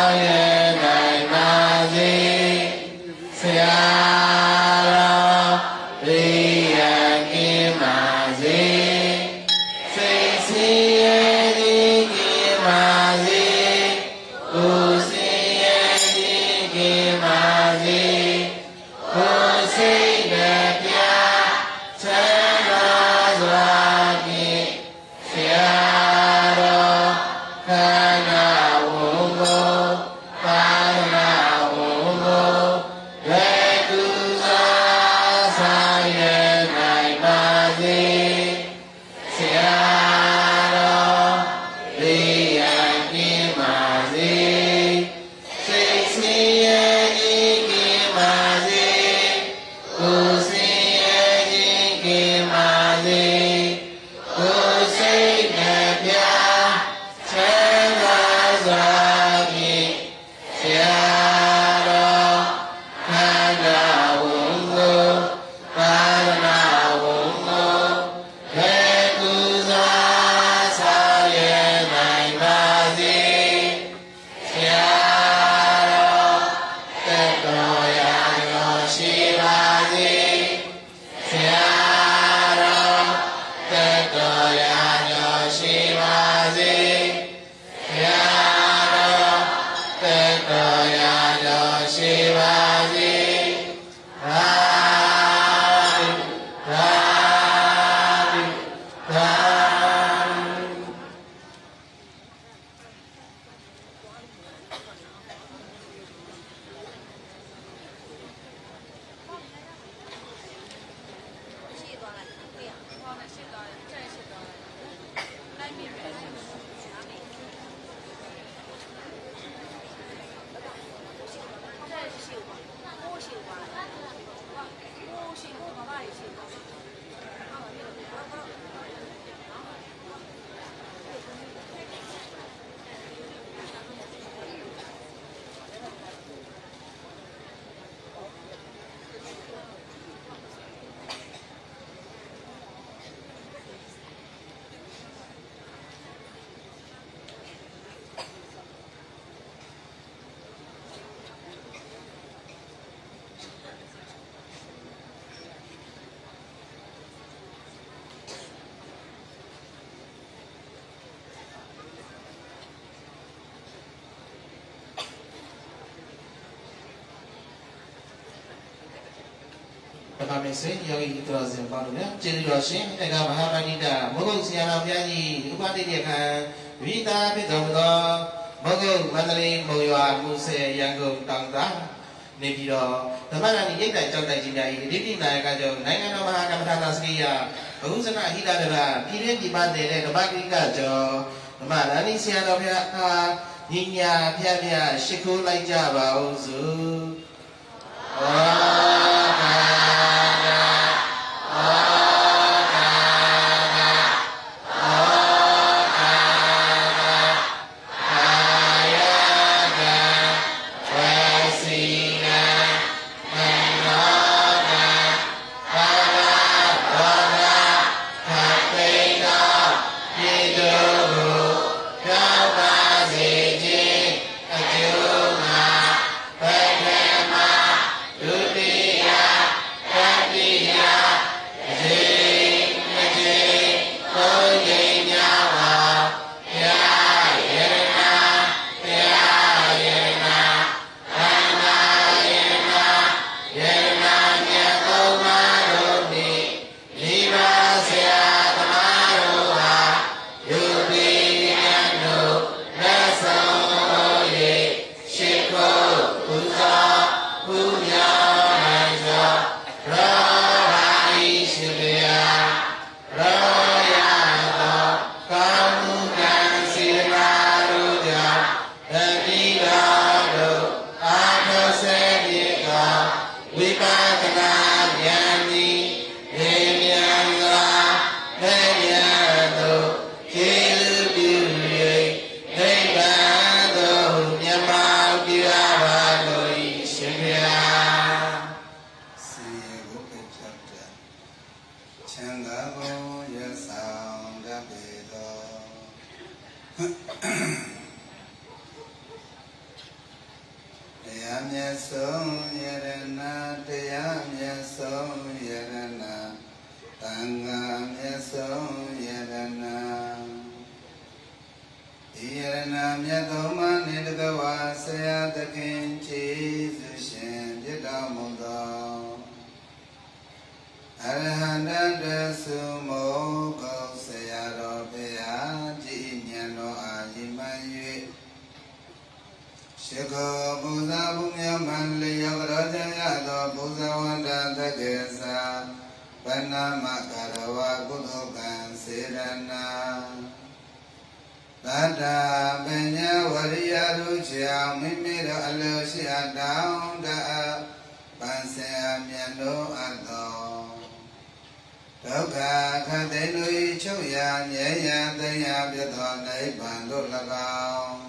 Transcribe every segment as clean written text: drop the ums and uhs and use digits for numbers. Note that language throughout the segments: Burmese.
Pagkamising, yung ituras yung panunya. Jadi dosin, ega mahamanida. Mogok siapa piani, upati dia kan. Vita pidomdo, mogok mandali moywa muse yanggong tangda. Nebido, teman ni kita contoh jinjai. Di mana kajo, naya nama mahakamatan sekiya. Usana hida dera, pilih di mana deh, tempat kita jo. Teman ni siapa pihak ninya pihak syukur lainnya bauzu. Tuti မျက်ဆုံးယရဏတရားမျက်ဆုံးယရဏသံဃာမျက်ဆုံးယရဏဒီယရဏမြတ်သောမနေတကဝါဆရာသခင်ကျေးဇူးရှင်ဖြစ်တော်မူသောအရဟန္တတသုမောကောဆရာတော်ဘုရားကြည်ဉာဏ်တော်အားရည်မှန်း၍ရှိခိုးပူဇော်မှုမြောက်မှန်လျောက်တော်ကြရသောပူဇော်ဝန္တသက္ကေသာဗန္နမကရဝကုသိုလ်ကံစေရနာသတ္တပညာဝရိယတို့ချောင်မိမိတို့အလိုရှိအပ်တောင်းတပန်းစင်အမြတ်တို့အပ်သောဒုက္ခခတ်သိမ်းတို့၏ချုပ်ရာမြဲရန်သိမ်းရာပြသောနိဗ္ဗာန်တို့၎င်း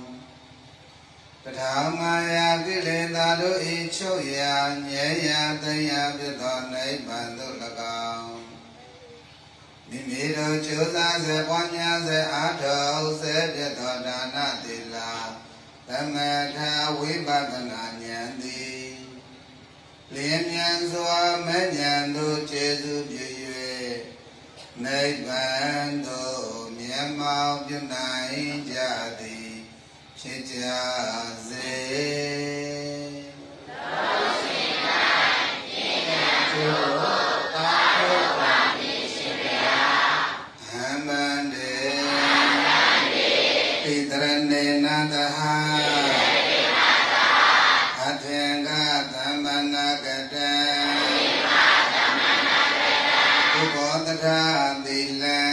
1500ကိလေသာတို့၏ချုပ်ရာမြဲရန်သိမ်းရာပြသောနိဗ္ဗာန်တို့၎င်းမိမိတို့ကြိုးစားစေပွားများစေအားထုတ်စေပြသောဒါနသီလသမထဝိပဿနာဉာဏ်သည်လျင်မြန်စွာမဲ့ဉာဏ်တို့ကျေစုပြု၍နိဗ္ဗာန်သို့မြတ်မောင်ပြုနိုင်ကြသည်ဖြစ်ကြစေနေနတဟအထင်္ဂသမ္မနာကတံဥဘောတရာသီလံ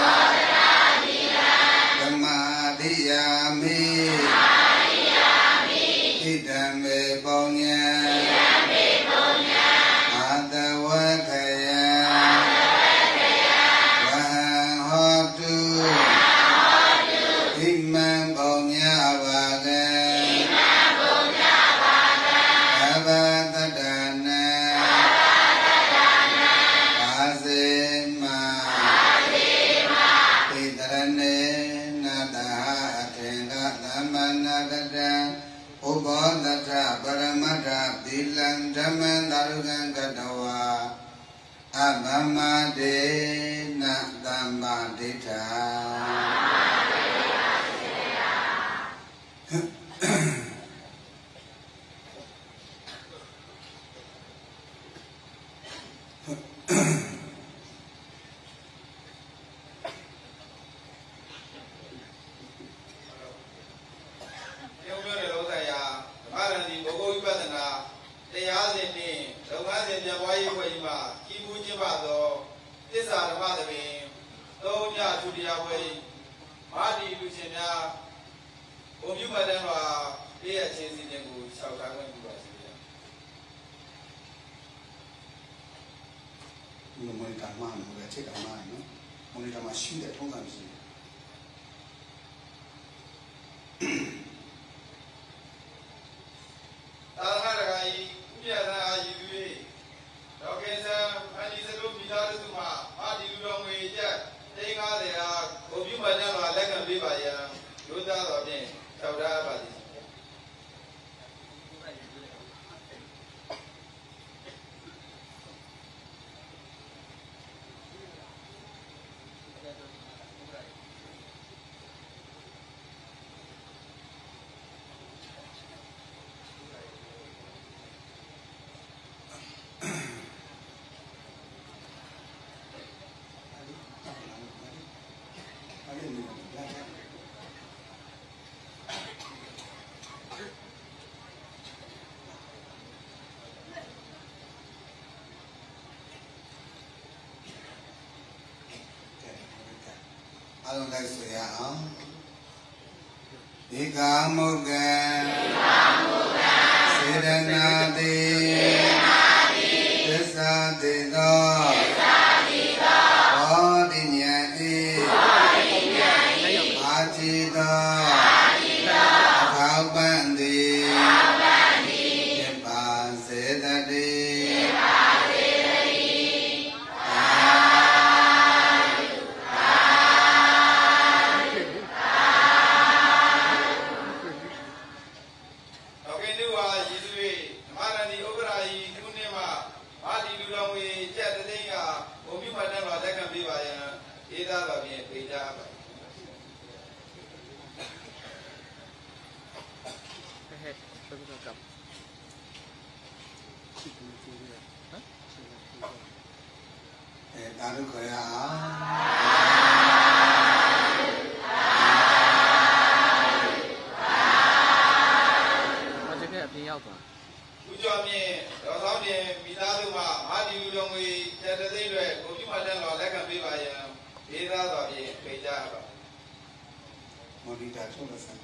သမာဓိယာမိဣဒံမေပုံညံအာတဝခယံဝဟံဟောတုဣမံပုံညဘာကံအဘတတနာအာစေမဣတရနေနတအထင်္ဂသမ္မနာကတံဥဘောတထပရမတ္ထသီလံဓမ္မံသာရုကံကတဝါအဗမတေနသမ္မာဒိဋ္ဌာတရားစဉ်နှင့်လုပ်ငန်းစဉ်ပြန်ပွားရေးဖွဲ့ကြီးမှကြီးမှုကျင်းပသောသစ္စာဓမ္မသဘင်သုံးညထူတရားပွဲမာတီလူချင်းများဘုံပြုမှတ်တမ်းပါပြည့်ရခြင်းစီစဉ်ကိုလျှောက်ထားခွင့်ပြုပါစေဗျာဒီမော်တာမာနော်ပဲချက်တာမာနော်မော်တာမာရှိတဲ့ထုံးစံရှိသာသနာ့ရာကြီးဥပ္ပယသအာယူ၍ဒေါက်ကေဆန်အန်ဒီစတို့မိသားစုမှမာတီလူတော်ငွေကျပ်350အားဘုံပြုမှတ်တမ်းပါလက်ခံပေးပါရန်ရိုးသားတော်ဖြင့်လျှောက်ထားပါသည်အလုံးလိုက်ဆိုရအောင်ဧကာမုကံစေတနာတိသစ္စာတိသောဘောဓိဉာဏ်ဤအာจิသောအခေါပန်သည်ဖြစ်ပါစေတည်း Yizui, Marani Oberai, Kunema, Madi Ludawi, Jatalinga, Omimadama, that can be by either of me, Taru Koya. Ujami, Rosami, Midaduma, Madi Udongi, Jatalinga, Omimadama, that can be by either of me, Pejava. Monita Chomasan.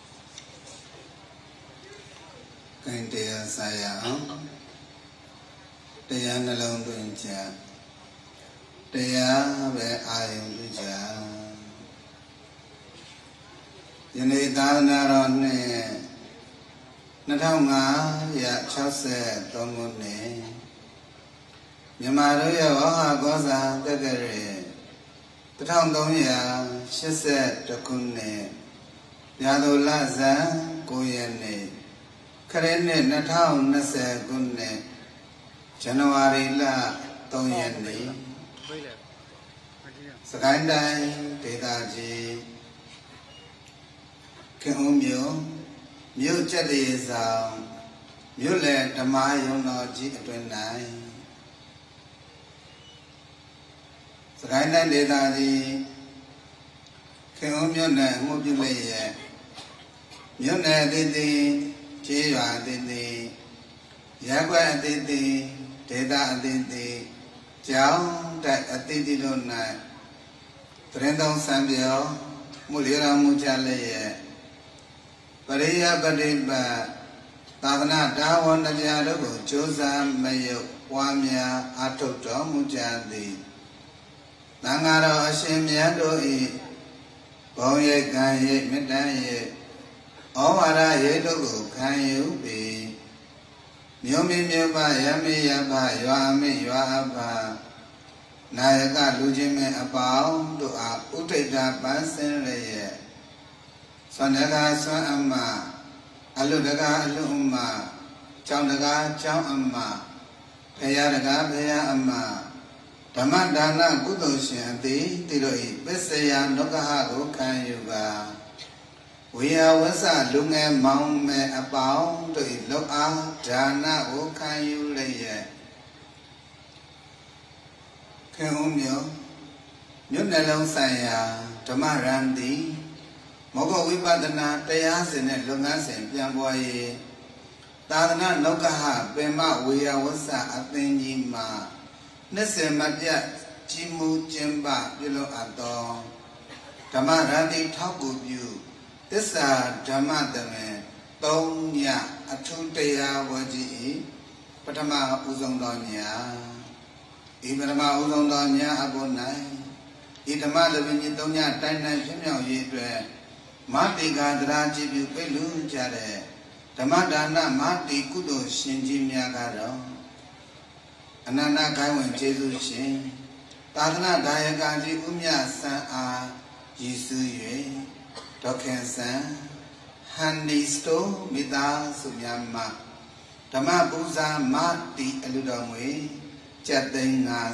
Saya တရားနှလုံးသွင်းကြတရားပဲအာရုံပြုကြယနေ့သာသနာတော်နှစ်2563ခုနှစ်မြန်မာတို့ရဲ့ဝဟကောဇာတက္ကရာ1382ခုနှစ်ရာသလဇန်9ရက်နေ့ခရစ်နှစ်2020ခုနှစ်ဇန်နဝါရီလ3ရက်နေ့စကိုင်းတိုင်းဒေသကြီးခင်ဦးမြို့ကျက်တရေဆောင်မြို့လယ်ဓမ္မယုံတော်ကြီးအတွင်၌စကိုင်းတိုင်းဒေသကြီးခင်ဦးမြို့နယ်မှုပြုလျက်မြို့နယ်အသီးသီးကျေးရွာအသီးသီးရပ်ကွက်အသီးသီးဒေသအသီးသီးကျောင်းတိုက်အသီးသီးတို့၌သတင်းသုံးစံပြောမှုလျော်မှုကြလျက်ပရိယပฏิပတ်သာသနာတာဝန်တရားတို့ကိုကြိုးစားမယုတ်ပွားများအားထုတ်တော်မူကြသည်သံဃာတော်အရှင်မြတ်တို့၏ဘုံရိပ်ကံရိပ်မေတ္တာရိပ်ဩဝါဒရိပ်တို့ကိုခံယူပြီးမြို့မိမြို့ဖရမေယဖရွာမိရွာအဖနာယကလူချင်းမင်းအပေါင်းတို့အားဥထိတ်တာပန်းစင်းလျက်ဆွမ်းတကားဆွမ်းအမအလုတကားအလုအမကျောင်းတကားကျောင်းအမဖရာတကားဖရာအမဓမ္မဒါနကုသိုလ်ရှင်အသည်တိတို့၏ပစ္စယနုက္ခကိုခံယူပါဝိယဝဆလူငယ်မောင်မယ်အပေါင်းတို့၏လောအားဒါနကိုခံယူလျက်ခင်ဦးမြို့နယ်လုံးဆိုင်ရာဓမ္မရန်တီမောဂဝိပဿနာတရားစဉ်နဲ့လုပ်ငန်းစဉ်ပြန်ပွားရေးသာသနာနောက်ကဟပင်မဝေယဝဆအသင်ကြီးမှာ20မပြတ်ကြီးမှုကျင်းပပြုလုပ်အပ်သောဓမ္မရန်တီထောက်ကူပြုသစ္စာဓမ္မတမင်3ညအထူးတရားဝကြီးပထမဦးဆုံးသောညဤပထမဦးဆုံးသောညအပေါ်၌ဤဓမ္မတမင်ကြီး3ညတိုင်းတိုင်းပြည့်မြောက်ရေးအတွက်မတိကာသရာကြည်ပြုပိလူကြတဲ့ဓမ္မဒါနမတိကုသိုလ်ရှင်ကြီးများကတော့အနန္တခိုင်းဝင်ကျေးဇူးရှင်သာသနာဒါယကကြီးဥမြစံအားရည်စူး၍ဒေါခင်စံဟန်နီစတိုမိသားစုများမှဓမ္မပူဇာမတိအလူတော်ငွေကျပ်သိန်း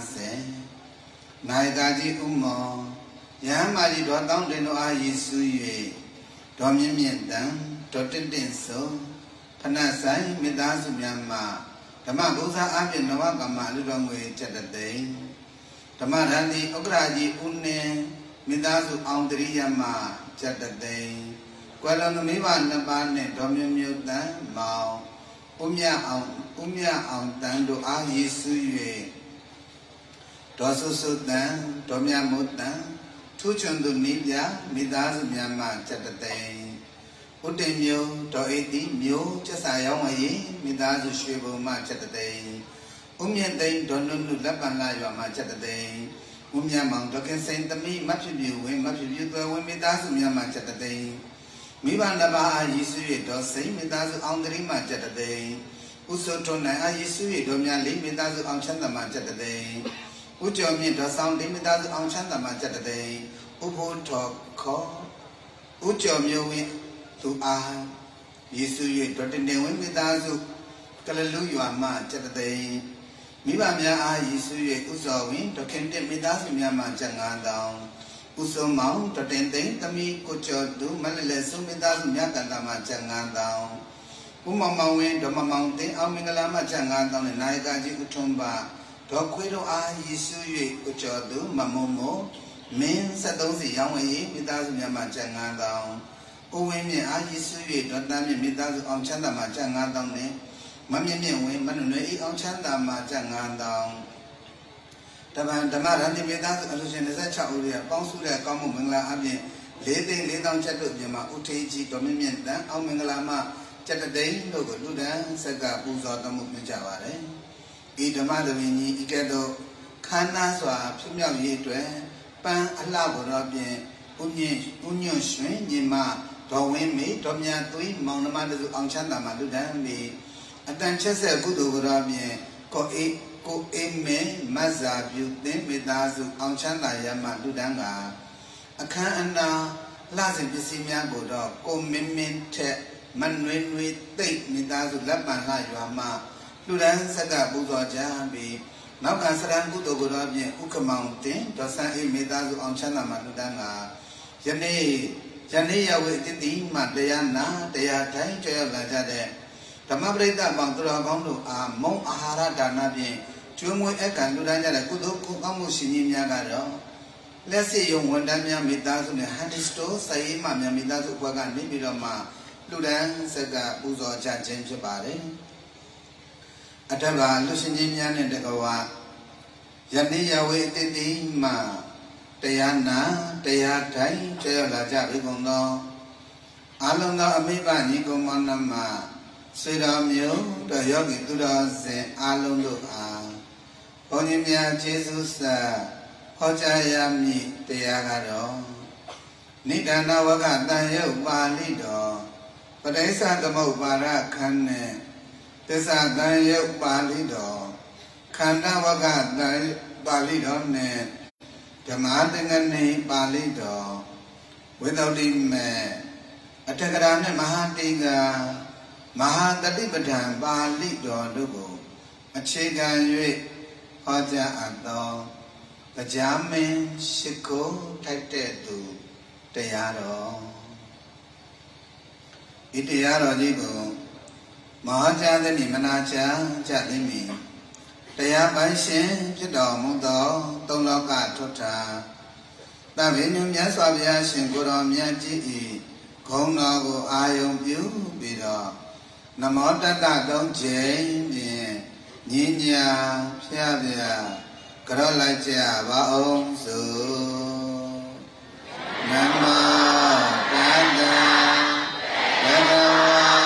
50နာယကကြီးဥမောယဟမကြီးတော်တောင်းတင်တို့အားရည်စူး၍ဒေါမြင့်မြင့်တန်ဒေါတင့်တင့်ဆုံးဖဏဆိုင်မိသားစုများမှဓမ္မပူဇာအပြင်နဝကမ္မအလူတော်ငွေကျပ်သိန်းဓမ္မရန်ဒီဥက္ကရာကြီးဦးနေမိသားစုအောင်တရိယမကျပ်သိန်းကွယ်လွန်သူမိဘနှစ်ပါးနဲ့ဒေါမြင့်မြင့်တန်မောင်ဦးမြအောင်တန်တို့အားရည်စူး၍ဒေါဆုစုတန်ဒေါမြမုတန်ထူးချွန်သူနိပြမိသားစုများမှကျပ်သိန်းဥတ္တမျိုးဒေါဣတိမျိုးကျက်စာရောင်းဝရေးမိသားစုရွှေဘုံမှကျပ်သိန်းဥမြင့်သိန်းဒေါနုနုလက်ပံလာရွာမှကျပ်သိန်းဥမြတ်မောင်ဒေါကင်စိန်သမီးမဖြစ်ပြဝင်းမဖြစ်ပြသွဲဝင်းမိသားစုများမှကျပ်သိန်းမိဘနှစ်ပါးအားရည်စူး၍ဒေါစိန်မိသားစုအောင်တရိမှကျပ်သိန်းဥဆိုထွန်းနိုင်အားရည်စူး၍ဒေါမြလေးမိသားစုအောင်ချမ်းသာမှကျပ်သိန်းဥကျော်မြင့်ဒေါဆောင်လေးမိသားစုအောင်ချမ်းသာမှကျပ်သိန်းဥဖို့တော်ခေါ်ဥကျော်မျိုးဝင်းသူအားရည်စူး၍ဒေါတင်တင်ဝင်းမိသားစုကလလူရွာမှကျပ်သိန်းမိဘများအားရည်စူး၍ဥစောဝင်းဒေါခင်တင်မိသားစုများမှကျပ်9000ဥစုံမောင်ဒေါတင်သိန်းသမီးကိုကျော်သူမလလဲစုမိသားစုများကန္တာမှကျပ်9000ဥမောင်မောင်ဝင်းဒေါမမောင်သိန်းအောင်မင်္ဂလာမှကျပ်9000နဲ့နာယကကြီးဥထွန်းပါဒေါခွေးတို့အားရည်စူး၍ကိုကျော်သူမမုံမို့မင်း73စီရောင်းဝယ်မိသားစုများမှကျပ်9000ဥဝင်းမြင့်အားရည်စူး၍ဒေါတန်းမြင့်မိသားစုအောင်ချမ်းသာမှကျပ်9000နဲ့မမြင့်မြင့်ဝင်းမနွယ်ဤအောင်ချမ်းသာမှကျပ်9000ဓမ္မရန်ဒီမိသားစုအလူရှင်26ဦးရဲ့ပေါင်းစုတဲ့ကောင်းမှုမင်္ဂလာအပြင်4,400ကျပ်တို့ပြင်မှာဥထေးကြီးဒေါ်မြင့်မြင့်တန်အောင်မင်္ဂလာမှကျပ်သိန်းတို့ကိုလူဒန်းဆက်ကပူဇော်တော်မူကြပါတယ်ဤဓမ္မသမီးကြီးဤကဲ့သို့ခန္ဓာစွာဖြစ်မြောက်ရေးအတွက်ပန်းအလှဘတော်ဖြင့်ဥညွန့်ရွှင်ညီမတော်ဝင်းမေတော်မြတ်သွေးမောင်နှမတို့အောင်ချမ်းသာမှလူတန်းမေအတန်ချက်ဆက်ကုသိုလ်ဘတော်ဖြင့်ကိုအေးမေမဇ္ဇာပြုသင်မေတ္တာစုအောင်ချမ်းသာရမှလူတန်းကအခမ်းအနားလှစဉ်ပစ္စည်းများကိုတော့ကိုမင်းထက်မနွေသိပ်မေတ္တာစုလက်ပံလှရွာမှလူတန်းဆက်ကပူဇော်ကြပြီးနောက်ကစရံကုသိုလ်ကိုတော့ဖြင့်ဥက္ကမောင်တင်ဒေါ်ဆန်းအေးမေတ္တာစုအောင်ချမ်းသာမှလူတန်းကယနေ့ရဝေတတိမှတရားနာတရားတိုင်းကြောက်လာကြတဲ့ဓမ္မပရိသတ်ပေါင်းသူတော်ကောင်းတို့အားမုံအာဟာရဒါနဖြင့်ကျွေးမွေးအခမ်းလူတန်းကြတဲ့ကုသိုလ်ကောင်းမှုရှင်ကြီးများကတော့လက်စစ်ယုံဝန်တန်းများမေတ္တာစုနဲ့ဟန်ဒီစတိုစာရေးမှများမေတ္တာစုဘွဲကနေပြီးတော့မှလူတန်းဆက်ကပူဇော်ကြခြင်းဖြစ်ပါတယ်အထက်ပါလူရှင်ကြီးများနဲ့တကဝယနေ့ရဝေတတိမှတရားနာတရားတိုင်းကြောက်လာကြပြီကုန်သောအလုံးသောအမိဘညီကောင်မနမစေတော်မျိုးတို့ယောဂီသူတော်စင်အလုံးတို့အားဘုန်းကြီးများကျေးဇူးဆက်ဟောကြားရမည်တရားကတော့နိဒာနဝကတန်ယုတ်ပါဠိတော်ပဋိစ္စသမုပ္ပါဒခန္ဓာသစ္စာတန်ယုတ်ပါဠိတော်ခန္ဓာဝကတန်ပါဠိတော်နဲ့ဓမ္မသင်္ကနိပါဠိတော်ဝိသုဒ္ဓိမေအထက်ကရာနဲ့မဟာတိကမဟာတတိပဋ္ဌာန်ပါဠိတော်တို့ကိုအခြေခံ၍ဟောကြားအပ်သောတရားမင်းရှိခိုးထိုက်တဲ့သူတရားတော်ဤတရားတော်ကြီးကိုမဟာကျမ်းသည်မနာချာကြသည်မီတရားပိုင်ရှင်ဖြစ်တော်မူသောသုံးလောကထွဋ္ဌာသဗ္ဗညုမြတ်စွာဘုရားရှင်ကိုယ်တော်မြတ်ကြီး၏ဂုဏ်တော်ကိုအာယုံပြုပြီးတော့နမောတတ္တသုံးချိန်ဖြင့်ညီညာဖျားဖျားကြောလိုက်ကြပါအောင်စို့နမောတတ္တဘဂဝ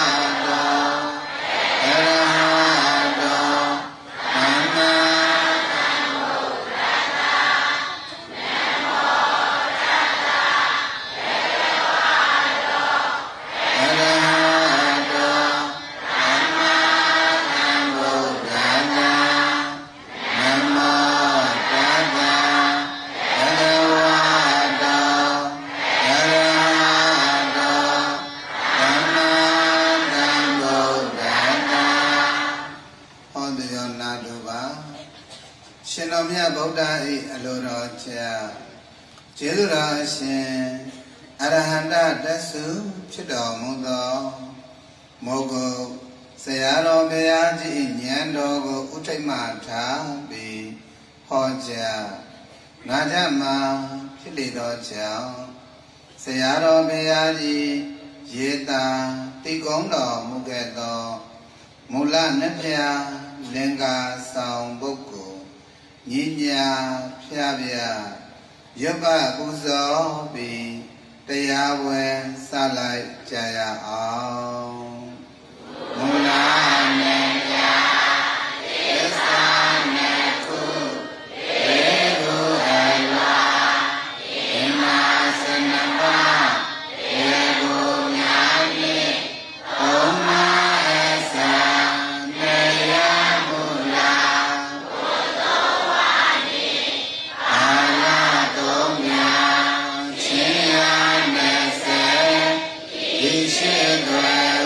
ကျေးဇူးတော်ရှင်အရဟန္တတဆုဖြစ်တော်မူသောမောဂုဆရာတော်ဘုရားကြီးဉာဏ်တော်ကိုဥထိတ်မှထားပြီးဟောကြားနာကြမှာဖြစ်လေသောကြောင့်ဆရာတော်ဘုရားကြီးရေတာတိကုံးတော်မူခဲ့သောမူလနှစ်ဖြာလင်္ကာဆောင်ပုဂ္ဂိုလ်ညီညာဖျားဖျားရုပ်ကပူဇော်ပြီးတရားဝင်စလိုက်ကြရအောင်မူလာနေပြသစ္စာနဲ့ခုဘေရုအလာဒီမာစနပါဘေကိုများနေဘုံနာအစနေရမူလာဘုသောဝါနိအာလာတော်မြတ်ချင်းရနေစေဒီရှိတွေ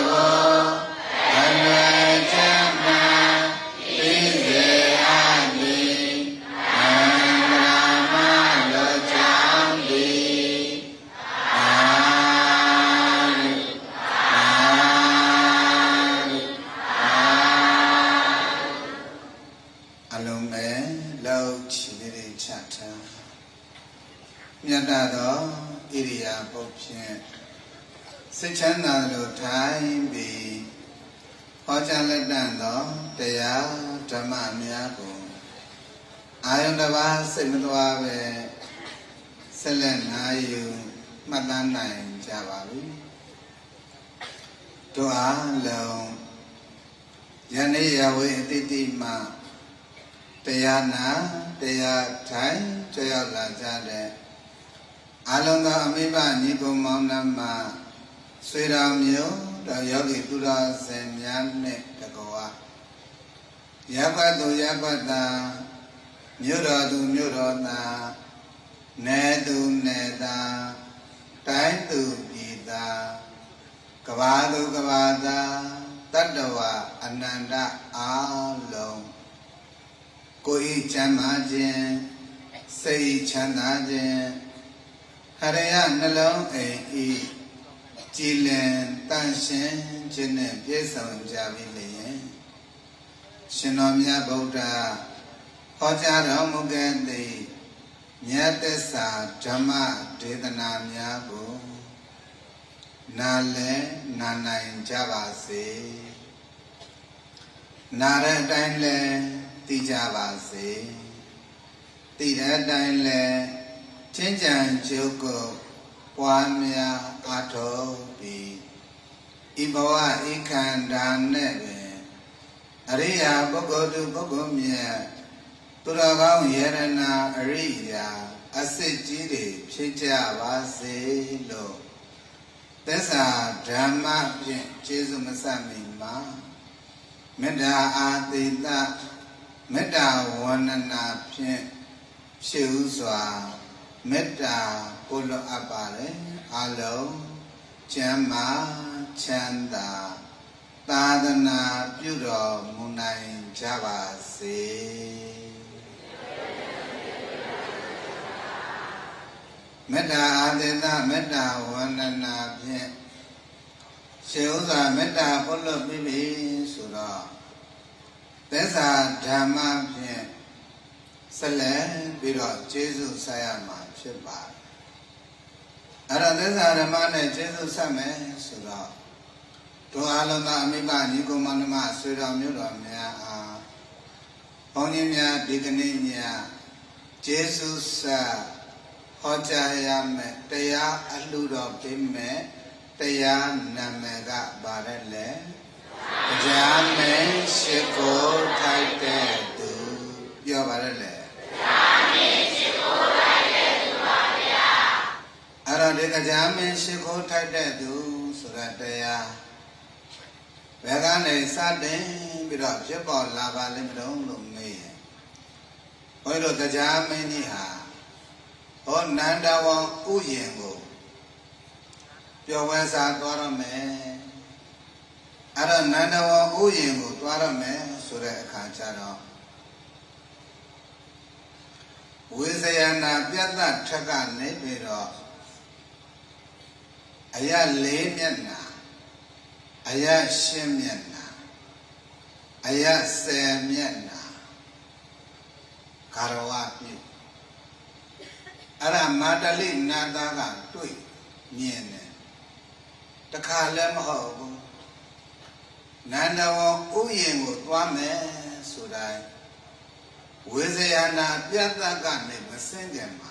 စိတ်ချမ်းသာလို့ထိုင်ပြီးဟောကြားလက်တန်သောတရားဓမ္မများကိုအာယုန်တစ်ပါးစိတ်မသွားပဲဆက်လက်နာယူမှတ်သားနိုင်ကြပါပြီတို့အားလုံးယနေ့ရဝေအတိတိမှ Tayana, Taya Time, Taya Lajade, Alonga Amiba Nico Maunama, Sweramio, the Yogi Dura Senyane, Tagoa Yabadu Yabada, Muradu Murona, Nedu Neda, Time to Gita, Kavadu Kavada, Tadawa, Ananda, Alone. Koi Chamaje, Say Chanaje, Haraya Nalo E. Chilen, Tanshin, Chine, Jason Javili, Shinomia Buddha, Hojara Mugandi, Nyatesa, Jama, Dedanamia Bu, Nale, Nana in Javasi, Nara Dainle, Tijavasi, Tida Dainle, Chinjan Joko. Wamia Atobi Ibawa Ikan Nebe Aria Bogodu Bogomia Turagao Yerana Aria Asejiri Pija Vase Lo Tessa Drama Jesu Masami Ma Meda Adita Meda Wanana Pin Shuswa Meda Polo Apare, Alo, Chama, Chanda, Tadana, Puro, Munai, Java, Se Meda Adena, Meda, Wanana, Pin, Sheuza, Meda, Polo, Bibi, Sura, Tessa, Dhamma, Pin, Sele, Biro, Jesus, Sayama, Shiba. Aradesa Ramane Jesus Same Sura To Alona Amiba Nikomanama Sura Muramia Ponimia Diganinia Jesus Hojayame Teya Aludo Pime Teya Namega Barele Jame Shiko Taite Du Yobarele Aradeka Jame Shiko Tadedu Surataya Vegane Sade Bidop Jebo Lava Limdon Lumi Oilo Tajame Niha O Nanda Wong Uyengo Piowensa Dwarame Ara Nanda Wong Uyengo Dwarame Sure Kancharo Wizayana Piata Taka Nebiro Aya Lemiana, Aya Shemiana, Aya Semiana, Karawapi. Ara Madali Nadaga Tui, Miene, the Kalem Hobo, Nanda Uyengo, Wame, Sudai, Wizayana Piata Gane, Masengema,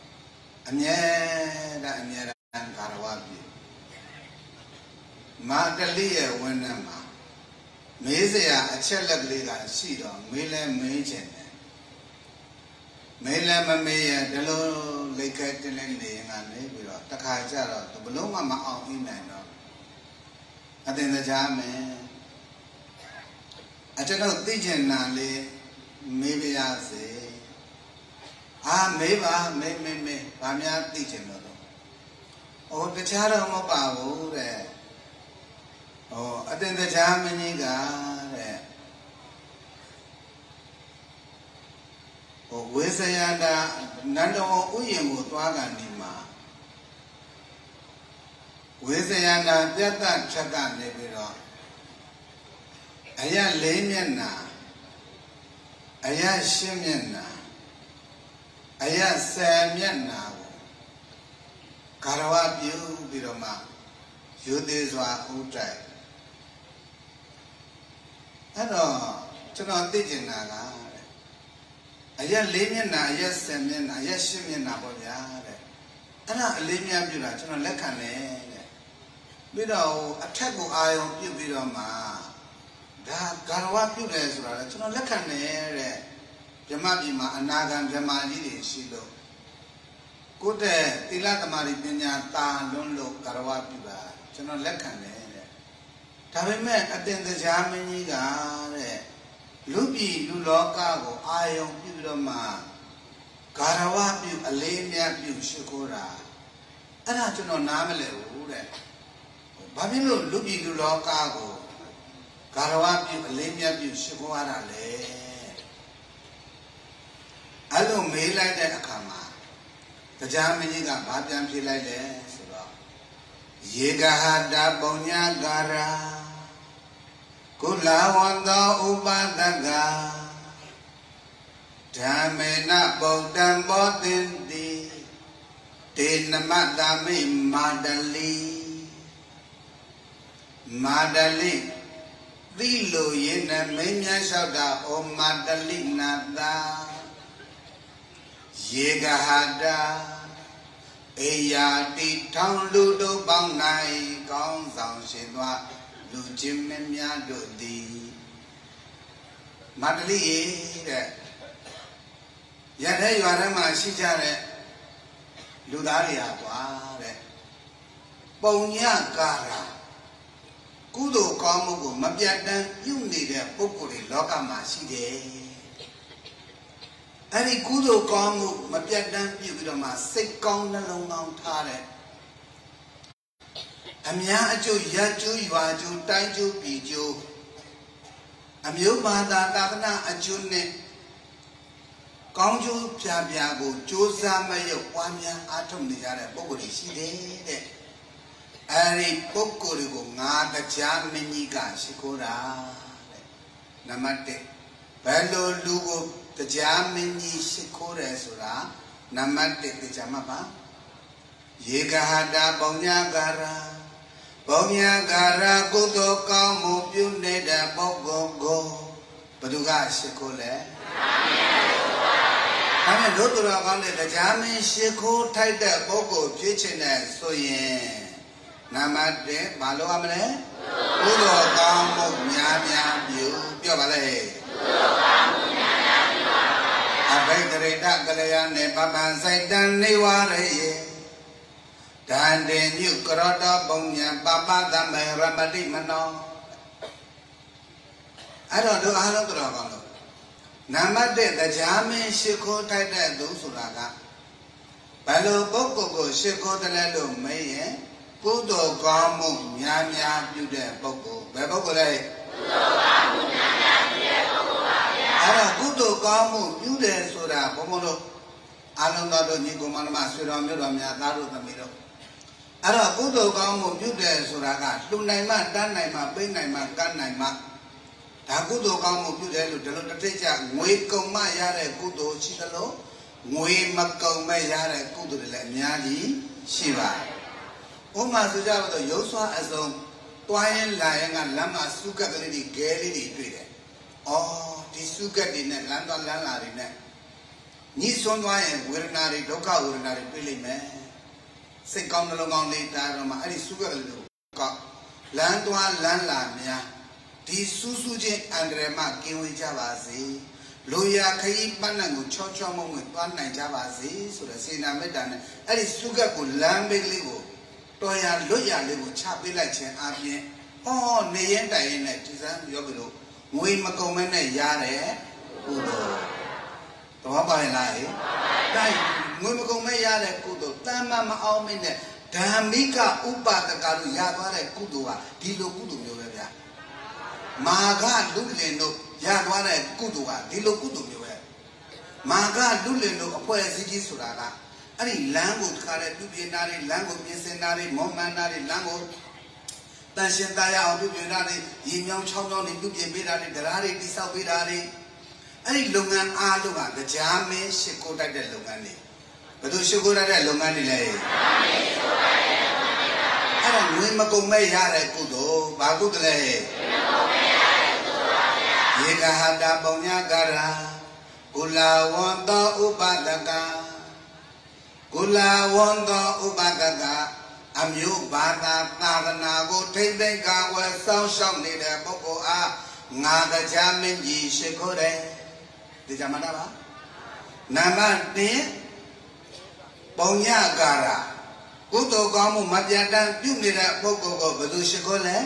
Anyera and Karawapi. Magalia Wenama Mezia a Chelagliga Sido, Mila Majan Mela Mamea, Delo Lakatilende and Nebula, Takajara, the Baloma Mao Inano. I think the Jame I don't know, Dijan Nali, maybe I say, Meva, me, Pamia Dijan. Oh, the Chara Mobile, oh, I think the Germany got oh, Wizayanda Nando Uyengo Twaganima Wizayanda Piata Chagan Nebiro Aya Lemiana Aya Shemiana Aya Samiana Karawa Biroma Yudizwa Utai. I don't think in Naga. Aya Lemiana, Aya Samiana, Aya Shemiana Boyare. Ana Lemia Bura, Chino Lekane. Bido, a table eye on Bidoma. Da Karawa Pures, Chino Lekane. Jama bima anagan jama jiri silo. Kude tila tamari pinya ta lunlo karwa piba. Jono lekhan le. Tabime aten jamini ga le. Lupi luloka go ayong pibiroma. Karwa pib alemya pib shikora. Ana jono namele ure. Babilo lupi luloka go. Karwa pib alemya pib shikora le. Alo me like that akama. The Jamini got Babian feel like that. Yega had da bonya gara. Kula wanda ubadaga. Damena bodam bodindi. Tinamadami madali. Madali. Vilo yena menya sauda o madali nada. Yega hada Eyati Tang Ludo Bang Nai Gong Zang Shinwa Lujim Memya Dodi Madali Yade Yarama Shijare Ludaria Ware Bonya Gara Kudo Kamugu Mabiadan Yuni de Pukuri Lokama Shide Any kudo kamu mabiadan piudama sekong na longong tare. Amya ajo yajo yuajo taijo pijo. Amyo mada takna ajo ne. Kongjo piabiago joza mayo wamya atom ni jare pokori shide. Ari pokori go ngada jamini ga shikora. Namate. Balo lugo the Jamini Shikore Sura, Namate the Jamapa Yega Hada Bonya Gara, Godo Kamu, Puneda Bogo Go, Paduga Shikole. I mean, Lotura the Jamin Shiko, Taita Bogo, Pichine, Soye Namate, Malo Amane, Godo Kamu, Yamia, Piovale. Abaiterita Galayane Papan Saitan Niware Tande New Krota Bonya Papa Dame Ramadi Mano. I don't know how to draw. Namade the Jami Shiko Taita Dusulaga Balo Boko Shiko the Lalo Maye Pudo Gamu Yamia Buda Boko Babogole. Ara kudo kamu yude sura pomodo alonga do ni gomana sura mero mya karo tamiro ara kudo kamu yude sura ka lunai ma dan nai ma pe nai ma kan nai ma da kudo kamu yude lo delo tate cha ngwe kaung ma ya de kudo chi talo ngwe ma kaung ma ya de kudo de le amya ji shi ba Oma so ja do yau swa asong twayin la yan ga lam ma suka kali di ge li di twi de Oh, this sugar dinner, Landa Lanarine. Nisonwa and Wirinari, Doka Wirinari, Billy Man. Say, come along later, I sugar cock. Landwa Lanlamia. This Susuji and Rema Kiwi Javasi. Loya Kai Banangu Chochom with one night Javasi, so the Sina Medan. And it's sugar could lambe ligo. Toya Loya ligo chappy like Abie. Oh, Nayenda in it, Tizan Yobilo. We Macomene Yare, Kudo. Tobailai, Mumacome Yare Kudo, Tamama Almine, Tamika Upa the Garu Yadware Kudua, Dilo Kudu Yovia. Maga Luleno, Yadware Kudua, Dilo Kudu Yove. Maga Luleno, Poesiki Suraga. Any language, Kare, Dubianari, language, Missionary, Momanari, language. Tashentaya, Dubianari, Yimyong Chong, Dubianari, Derari, Disabirari. Any Lungan Aluga, the Jame, Shikota de Lugani. But do Shikota de Lugani lay. I don't know Macomay Yare Kudo, Bagudle. Yega Hada Bonya Gara, Kula Wanda Ubadaga. Kula Wanda Ubadaga. I'm you, Bada, Nagana, go take the car where some shop need a boko. Nada Jamin Yi Shikore. ဒီကြမှာတာပါနာမတင်ပုံညကာရာကုသိုလ်ကောင်းမှုမပြတ်တမ်းပြုနေတဲ့ပုဂ္ဂိုလ်ကိုဘယ်သူရှိခိုးလဲ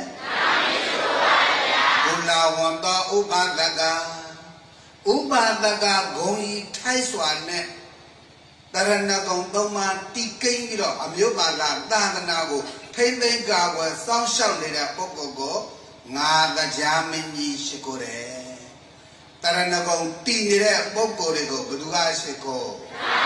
ဘုလားဝံတော်ဥပဒကဂုံဤထိုက်စွာနဲ့တရဏဂုံသုံးပါးတိကိန်းပြီးတော့အမျိုးဘာသာသာသနာကိုထိမ့်သိမ်းကာကွယ်စောင့်ရှောက်နေတဲ့ပုဂ္ဂိုလ်ကိုငါတရားမင်းကြီးရှိခိုးတယ်တရဏဂုံတည်နေတဲ့ပုဂ္ဂိုလ်တွေကိုဘယ်သူကရှိခိုး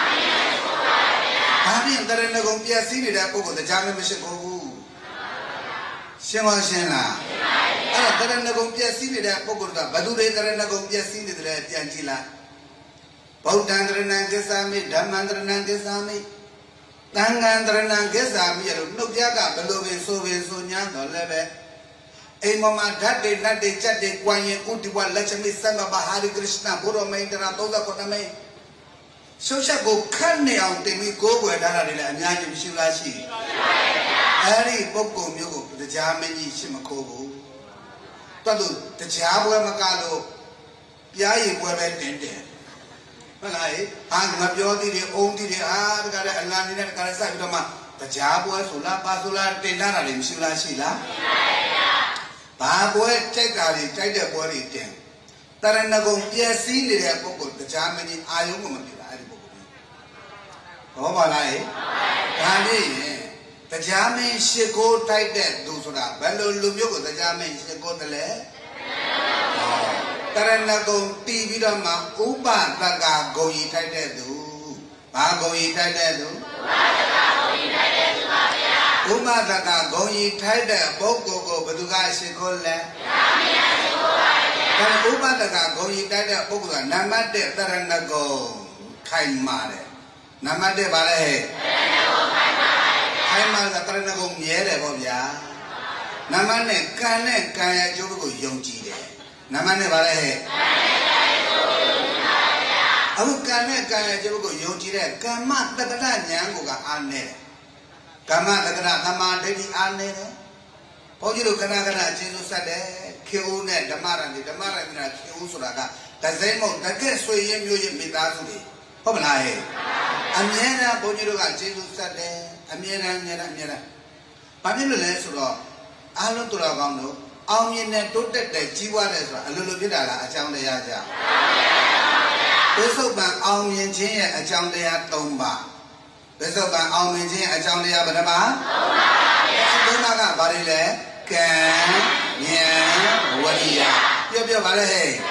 ဘာဖြစ်တရဏဂုံပြည့်စည်နေတဲ့ပုဂ္ဂိုလ်တရားမင်းမရှိခိုးဘူးရှင်းပါရှင်းလားအဲ့ဒါတရဏဂုံပြည့်စည်နေတဲ့ပုဂ္ဂိုလ်ကဘယ်သူတွေတရဏဂုံပြည့်စည်နေတယ်ပြန်ကြည့်လိုက်ဗုဒ္ဓံတရဏံကိစ္ဆာမိဓမ္မံတရဏံကိစ္ဆာမိသံဃံတရဏံကိစ္ဆာမိလို့နှုတ်ပြကဘယ်လိုပဲဆိုညာတော့လည်းပဲအိမ်မှာဓာတ်တွေနတ်တွေကြက်တွေကွာရင်ဥဒိဝလက်ချမိသံဃဘာဟာရိကೃष्ဏဘုရောမိန်တရာ39မိန်ရှုပ်ချက်ကိုခတ်နေအောင်တင်ပြီးကိုးကွယ်ထားတာတွေလည်းအများကြီးမရှိလားရှိတယ်အဲ့ဒီပုဂ္ဂိုလ်မျိုးကိုတရားမင်းကြီးရှိမခိုးဘူးတော်လို့တရားပွဲမကလို့ပြားရည်ပွဲပဲတင်ဟုတ်လားဟာငါပြောသေးတယ်အုံးသေးတယ်ဟာတခါတည်းအလံနေတဲ့တခါတည်းစိုက်ပြီးတော့မှတရားပွဲဆိုလားပါဆိုလားတင်လာတာတွေမရှိလားရှိလားဘာပွဲကြိုက်တာတွေကြိုက်တဲ့ပွဲတွေတင်တရဏဂုံပြည့်စည်နေတဲ့ပုဂ္ဂိုလ်တရားမင်းကြီးအာယုံကမပြတာအဲ့ဒီပုဂ္ဂိုလ်ဘောပါလားဒါနဲ့တရားမင်းရှိခိုးတိုက်တဲ့သူဆိုတာဘယ်လိုလူမျိုးကိုတရားမင်းရှိခိုးတယ်လဲတရဏဂုံတီးပြီးတော့မှဥပဒကဂုံကြီးတိုက်တဲ့သူဘာဂုံကြီးတိုက်တဲ့သူဥပဒကဂုံကြီးထိုက်တဲ့ပုဂ္ဂိုလ်ကိုဘယ်သူကရှိခိုးလဲဒါဥပဒကဂုံကြီးတိုက်တဲ့ပုဂ္ဂိုလ်ကနံပါတ်1တရဏဂုံခိုင်မာတယ်နံပါတ်1ပါလဲခိုင်မာကတရဏဂုံမြဲတယ်ပေါ့ဗျာနံပါတ်2ကံနဲ့ကံရဲ့အကျိုးကိုယုံကြည်တယ်နံပါတ်2ပါလဲအခုကံနဲ့ကံရဲ့အကျိုးကိုယုံကြည်တဲ့ကမ္မတက္ကဋဉာဏ်ကိုကအားနေတယ်ကမ္မတက္ကဋသမာဓိဋ္ဌိအားနေတယ်ဘုန်းကြီးတို့ခဏခဏကျေးဇူးဆက်တယ်ခေဦးနဲ့ဓမ္မရံဒီဓမ္မရံကခေဦးဆိုတာကတစိမ့်မဟုတ်တကယ့်ဆွေရင်းမျိုးရင်းမိသားစုတွေဟုတ်မလားဟဲ့အမြဲတမ်းဘုန်းကြီးတို့ကကျေးဇူးဆက်တယ်အမြဲတမ်းဘာဖြစ်လို့လဲဆိုတော့အားလုံးတော်ကောင်းတို့အောင်မြင်တဲ့တိုးတက်တဲ့ကြီးပွားတဲ့ဆိုတာအလိုလိုဖြစ်တာလားအကြောင်းတရားကြောင့်ဘုဆုတ်ပံအောင်မြင်ခြင်းရဲ့အကြောင်းတရား3ပါးဘုဆုတ်ပံအောင်မြင်ခြင်းအကြောင်းတရားဘယ်နှပါ3ပါးကဘာတွေလဲကံဉာဏ်ဝရိယပြောပါလေဟဲ့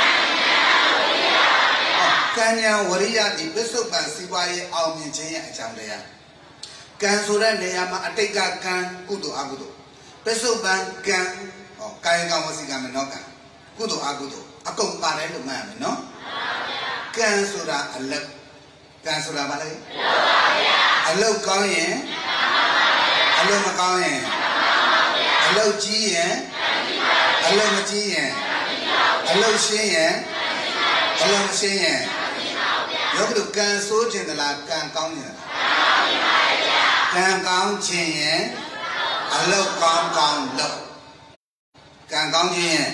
ကံဉာဏ်ဝရိယဒီဘုဆုတ်ပံစီးပွားရေးအောင်မြင်ခြင်းရဲ့အကြောင်းတရားကံဆိုတဲ့နေရာမှာအတိတ်ကကံကုသိုလ်အကုသိုလ်ပစ္စုပန်ကံကာယကံဝစီကံမနောကံကုသိုလ်အကုသိုလ်အကုန်ပါတယ်လို့မှတ်ရမယ်နော်ကံဆိုတာအလုပ်ကံဆိုတာဘာလဲအလုပ်ကောင်းရင်အလုပ်မကောင်းရင်အလုပ်ကြီးရင်အလုပ်မကြီးရင်အလုပ်ရှင်းရင်အလုပ်မရှင်းရင်ယောဂတို့ကံဆိုးခြင်းသလားကံကောင်းခြင်းသလားကံကောင်းခြင်းရင်အလုပ်ကောင်းလုပ်ကံကောင်းခြင်းရင်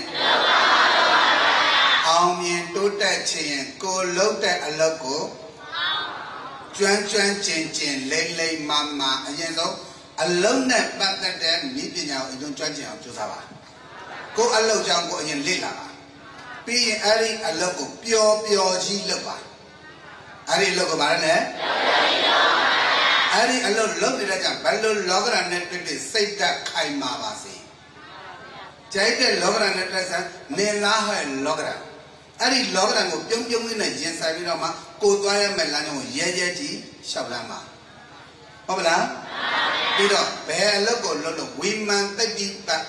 အောင်မြင်တိုးတက်ခြင်းရင်ကိုလုပ်တဲ့အလုပ်ကိုကျွမ်းကျင်လိမ့်မအရင်ဆုံးအလုပ်နဲ့ပတ်သက်တဲ့နည်းပညာကိုအရင်ကျွမ်းကျင်အောင်ကြိုးစားပါကိုအလုပ်ကြောင့်ကိုအရင်လေ့လာပါပြီးရင်အဲ့ဒီအလုပ်ကိုပျော်ကြီးလုပ်ပါအဲ့ဒီအလုပ်ကိုဘာလဲအဲ့ဒီအလုပ်လုပ်နေတဲ့ကြောင့်ဘယ်လိုလောကရနဲ့တွေ့တွေ့စိတ်ဓာတ်ခိုင်မာပါစေကြိုက်တဲ့လောကရနဲ့တွေ့စားနေလားဟဲ့လောကရအဲ့ဒီလောကရကိုပြုံးလေးနဲ့ရင်ဆိုင်ပြီးတော့မှကိုသွားရမယ်လမ်းကြောင်းကိုရဲကြီးရှောက်လမ်းပါဟုတ်ပါလားပြီးတော့ဘယ်အလုပ်ကိုလုပ်လို့ဝိမာန်တတိပတ်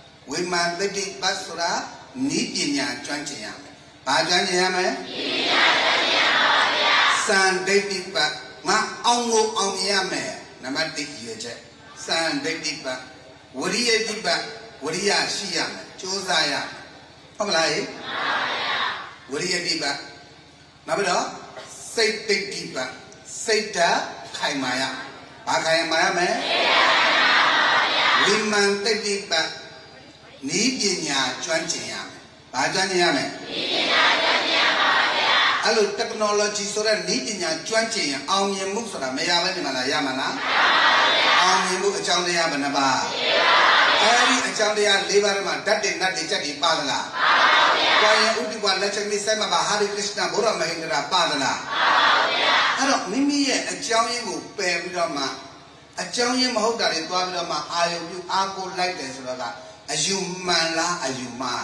ဆိုတာနိပညာကျွမ်းကျင်ရမယ်ဘာကျွမ်းကျင်ရမလဲနိပညာကျွမ်းကျင်ရပါဗျာစံဒိဋ္ဌိပတ်ငါအောင်ကိုအောင်ရမယ်နံပါတ်1ရွေးချက်စံဒိဋ္ဌိပတ်ဝရိယတိပတ်ဝရိယရှိရမယ်ကြိုးစားရဟုတ်မလားဟဲ့ဝရိယတိပတ်နောက်ပြီးတော့စိတ်ဒိဋ္ဌိပတ်စိတ်ဓာတ်ခိုင်မာရဘာခိုင်မာရမလဲဝိမာန်ဒိဋ္ဌိပတ်နည်းပညာကျွမ်းကျင်ရမယ်ဘာကျွမ်းကျင်ရမယ်နည်းပညာကျွမ်းကျင်ရပါဗျာ Alu teknologi sore ni punya cuaci yang awam yang muk sore meyawan di mana ya mana? Awam yang muk acang dia mana bah? Hari acang dia lebar mana? Dati nanti jadi padala. Kau yang udah buat leceng ni saya mah Hari Krishna Bora Mahindra padala. Aduh, mimi ye acang yang muk pemidama. Acang yang mau dari tua bidama ayu aku like deh saudara. Ayuman lah ayuman.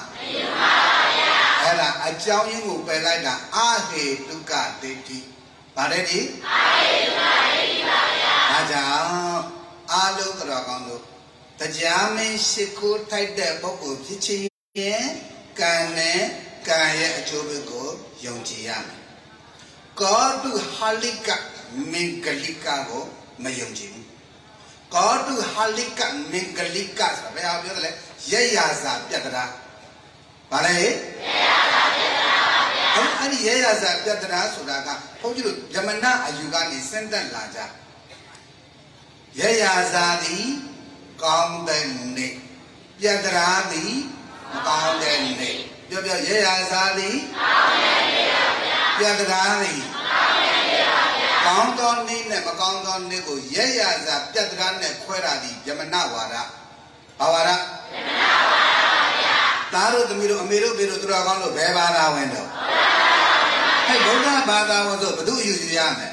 Era acang yang mau pelai dah ahe tuka deti. Pada di? Ahe tuka deti baca. Alu terakang tu. Terjamin sikur tidak pokok cici kane kaya coba yang ciam. Kau tu halika mengkalika ko mayang ciam. Kau tu halika mengkalika sampai apa tu le? Yaya piatra. Pada ni? Hari yaya piatra sudah kan. Kau tu zaman na ayugan ni sendan laja. Yaya di kaum dan ni. Piatra di kaum dan ni. Dia yaya di piatra di kaum dan ni ne kaum dan ni ko yaya piatra ne kuera di zaman na wara. Awara. Taruh demiru biru terang lo bebara wendo. Hei bodoh bada wendo betul yujian le.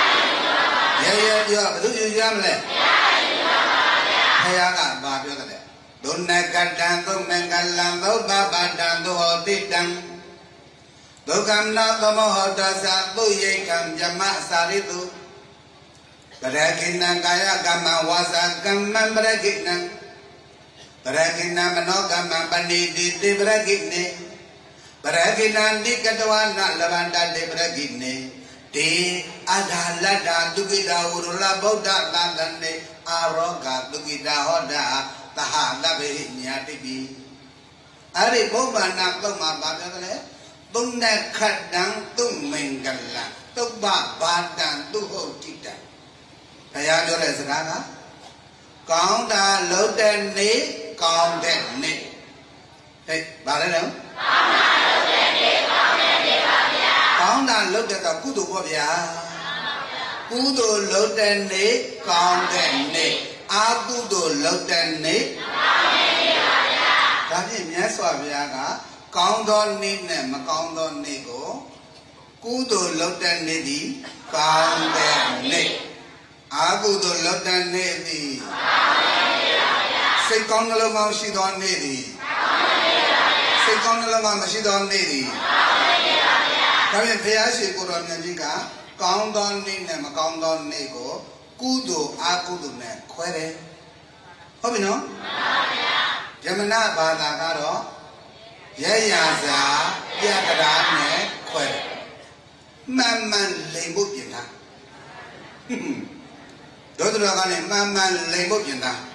Ya betul yujian le. Hei agak bahagia le. Dona kadang tu mengalang tu bapa dan tu hati dan. Tu kamna tu mohon satu ye kam jama sari tu. Berakinan kaya kama wasa kama berakinan. Berakinan menogama paniditi berakine. Berakinan di keduana levanta di berakine. Di adalah dan tukida urula boda tandane aroga tukida hoda tahan tapi nyatibi. Hari boba nak tu mabak tu le. Tung nak kadang tung menggalang. Tung badan tu hotida. Kaya jore sekarang. Kau dah loden ni. Kaum dan ni, bagaimana? Kaum dan lok dan kudu apa? Kudu lok dan ni, kaum dan ni. Aku tu lok dan ni. Tapi miaswa biasa kaum dan ni ne, kaum dan ni ko. Kudu lok dan ni di kaum dan ni. Aku tu lok dan ni di. Say kong nalo ngam si don nedi. Say kong nalo ngam si don nedi. Kami pihak si kurang jika kong don ni ne ma kong don ni ko kudo aku tu ne kuere. Hobi no? Jamana bahasa karo yaya sa ya kadang ne kuere. Maman lembut jina. Doktor akan ni maman lembut jina.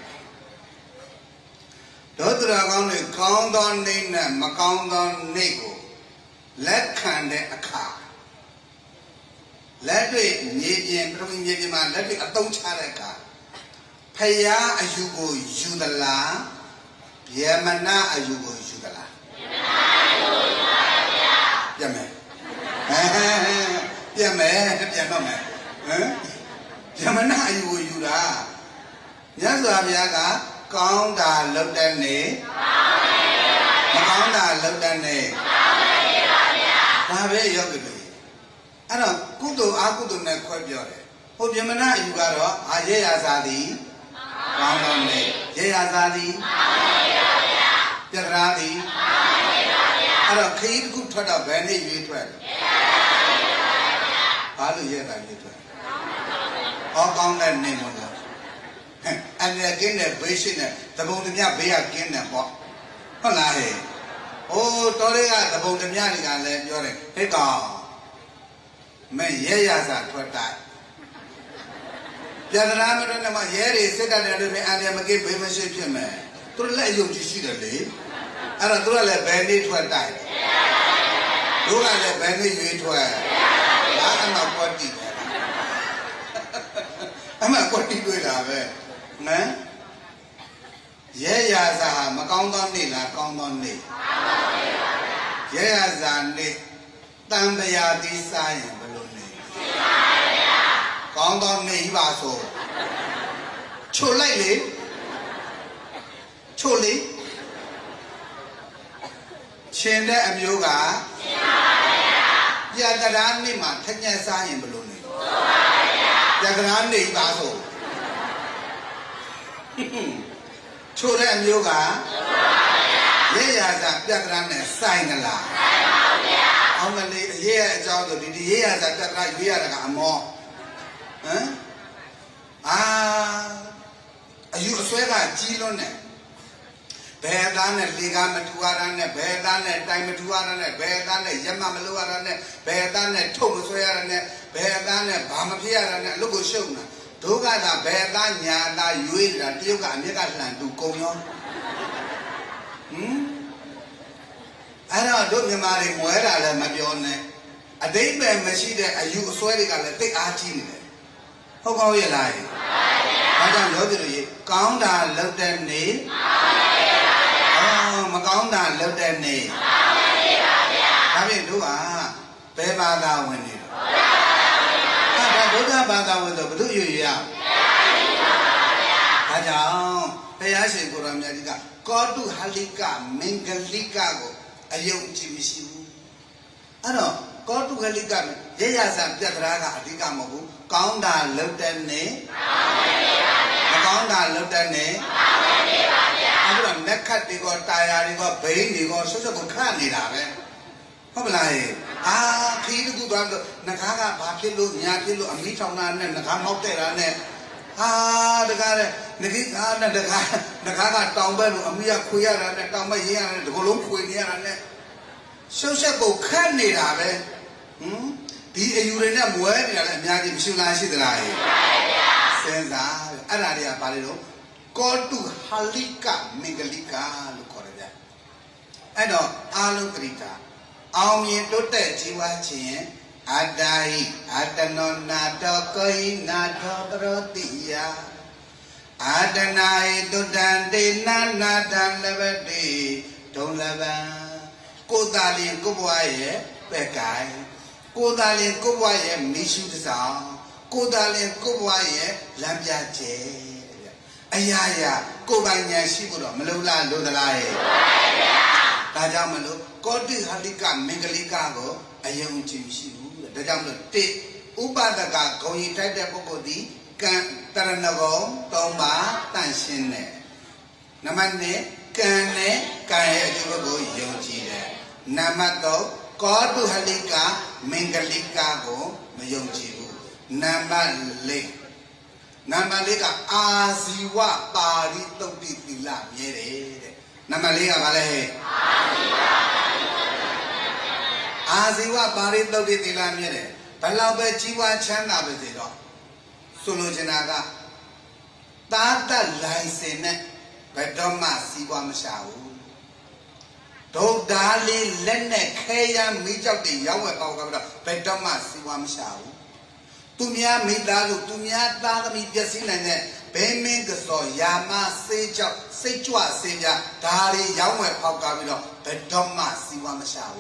Doktor akan ni kaum dan ni ne, makaum dan ni ko, lekhan de akha. Lekde nyejen, perlu nyejen mana, lekde atau cara ka. Paya ayugo yudala, biar mana ayugo yudala. Jamé, jamé, biar mana ayugo yudala. Nyasa biasa. Kaum dah lok dan ni, kaum dah lok dan ni. Tapi ya gitu. Ada kudu aku tu nak kau jore. Oh bagaimana juga ro? Aje asadi, kaum dan ni. Je asadi, teradi. Ada kiri ku thada bani je tu. Kalau je tak je tu. Oh kaum dan ni mula. Anh là cái này bế sinh này, tập bông tìm nhà bế à cái này bỏ, không là gì? Ô, tôi đây là tập bông tìm nhà thì cả lên cho này, thế còn mình dễ dàng sản thuật tại, giờ ra mà nó mà dễ thì sẽ ra được mình ăn mà cái bế mà xếp cho mẹ, tôi lại dùng chỉ được đấy, anh tôi lại bế đi thuật tại, tôi lại bế đi duy thuật, đã ăn mặc quan trọng, ăn mặc quan trọng là về. Nè, dễ dàng mà con don đi là con don đi, dễ dàng đi, Tam baya di saya belum ni. Kau tahu ni baso. Cholai le. Choli. Cendera amyoga. Ya kerana ni mah ternyata saya belum ni. Ya kerana ni baso. Cholai amyoga. Ya kerana saya nela. Ông đi ye cho rồi đi ye ra cho ra ye ra cả mò ayu xoay cả chi luôn này bé đan này liga mà thua ra này bé đan này tay mà thua ra này bé đan này yếm mà lúa ra này bé đan này thùng mà xoay ra này bé đan này bám mà phía ra này lúc có sương này thua cả là bé đan nhà ta yuy là tiêu cả mấy cái làm tụ công nhau anh nói đối với mà đi mua ra là mà chọn này, ở đây bên mà chỉ để ayu xoay đi cả là tích á chín này, không có gì lại, anh đang nói cái gì, con đã lâu đêm này, mà con đã lâu đêm này, các bạn đúng à, bé ba đào mình đi, bữa ba đào mình rồi, bữa gì à, anh chào, bây giờ xin cô làm gì cả, có tu halika, mình cái halika của ayung cimisu, ano, kau tu kali kami, jaya sampai teraga hati kamu, kau dah lepas ni, kau dah lepas ni, aku dah nekat di kau tayar di kau bayi di kau susah bukan ni lah, apa belai? Kiri tu tuan tu, nak agak bapa lu, nyaki lu, ambil cawan ni, nak mau terang ni, dekat ni, nak agak tahu baru, ambil kuya ni, tahu baru ni, golong kuya ni. Susah bukan ni lah, di ayuran ni muat ni lah, ni ada mesti nasi terlai. Sensar, ada dia apa itu? Kau tu halika, mengalika lu korja. Ada alu cerita, awam itu terjiwa cie, ada nona dokoi nado berotia, ada naik tu dan di nana dan lebedi, dong leba. Kodali kubuaye pekai, kodali kubuaye misu desa, kodali kubuaye lamjaje. Ayah, kubanya siburo melula lodalai. Tajam melu, kodi halika mengalika go ayam cimsiu. Tajam melu te ubadaka kau ini tidak pokodi kan ternago tomba tansine. Namanya kane kaya juga go yang cire. Nama tu kau tu halika mengalika go yang ciru. Nama leka asiwa pari topi tilam yere. Nama leka balai. Asiwa pari topi tilam yere. Kalau berjiwa canda begitu. Solusinya tata license bedoma siwa masau. Dok dali lenne kaya mijau di yawa kau kau bedoma siwa masau. Tumia midalu tumia tada mi biasi nanya bemen keso yama sejua seja dari yawa kau kau bedoma siwa masau.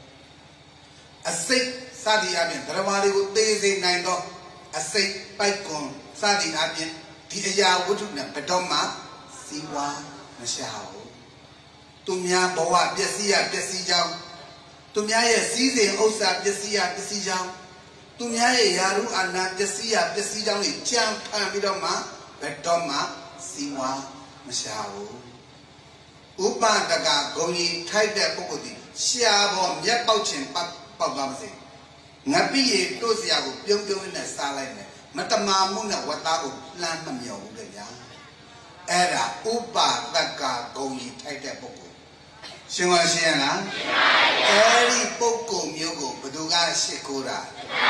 Asik sadi amin terawali utezi naindo asik baikon sadi amin di ayah wujudnya bedoma siwa masau. Tumia bawa biasi jauh. Tumia ya season osa biasi jauh. Tumia ya yaru anak biasi jauh ni jang bedoma siwa masau. Upa daga goni taida pokodi siapa miat bau cempat bau bamse. Ngapi ye tu siaku piung ni salai ni. Mata mamu na wataku lan namyau gaya. Era upa daga goni taida pokodi. Semua siapa? Eri pokok miogo berdoa sekora.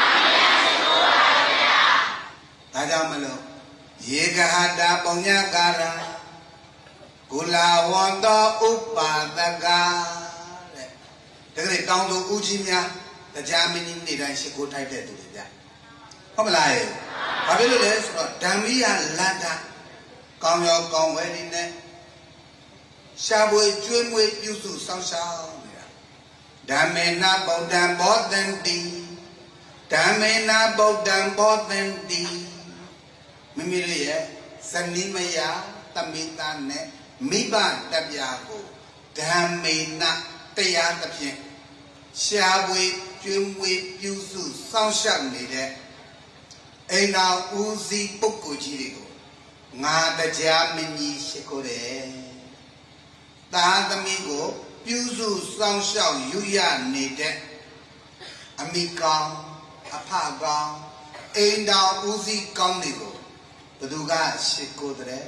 Tajam malu. Ye kahada punya gara. Gula wanda upadaga. Dengar tahun tu ujinya. Tajam ini tidak sekota itu dia. Apa lagi? Apa itu les? Damia lada. Kau yang kau ini. Sabui cuy mui yusu sang sang, Dhammena Buddham Bodhanti Dhammena Buddham Bodhanti Mimiriya Sanimaya Tamitane Miba Tabyago Dhammena Tayatapin Shawi Jumwe Yusu Sanshan Nide Ena Uzi Pukujirigo Ngada Jamini Shikore Tadamigo Yuzu Sanshan Yuya Nide Amikam Apagam Ena Uzi Kandigo Baduga Shikodre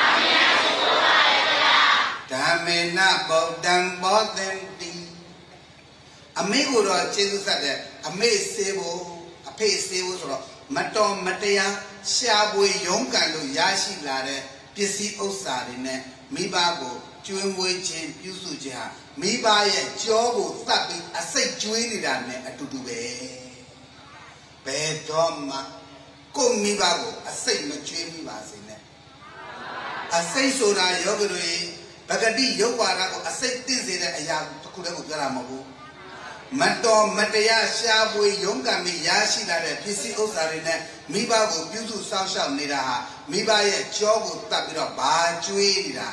Dhammena Buddham Bodhanti Amigo Jesus said, a may sable, a pay sable, Matom Matea, Shabwe Yonkando Yashi Lade, Pisi Osadine, Mibago, Juimwe Chin, Yusuja, Mibaya, Jogo, Sabi, a say Juinidane, a Tudube. Bedoma, Come Mibago, a say Machuimi Basine. A say Soda Yoguri, Bagadi Yowarago, a say Tizi, a yam to Kudamu. Mato Matea Shabwe Yongami Yashi Lade, Pisi Osarine, Mibago, Yuzu Sansha Nida, Mibaya Jogo Tapira, Bajuida.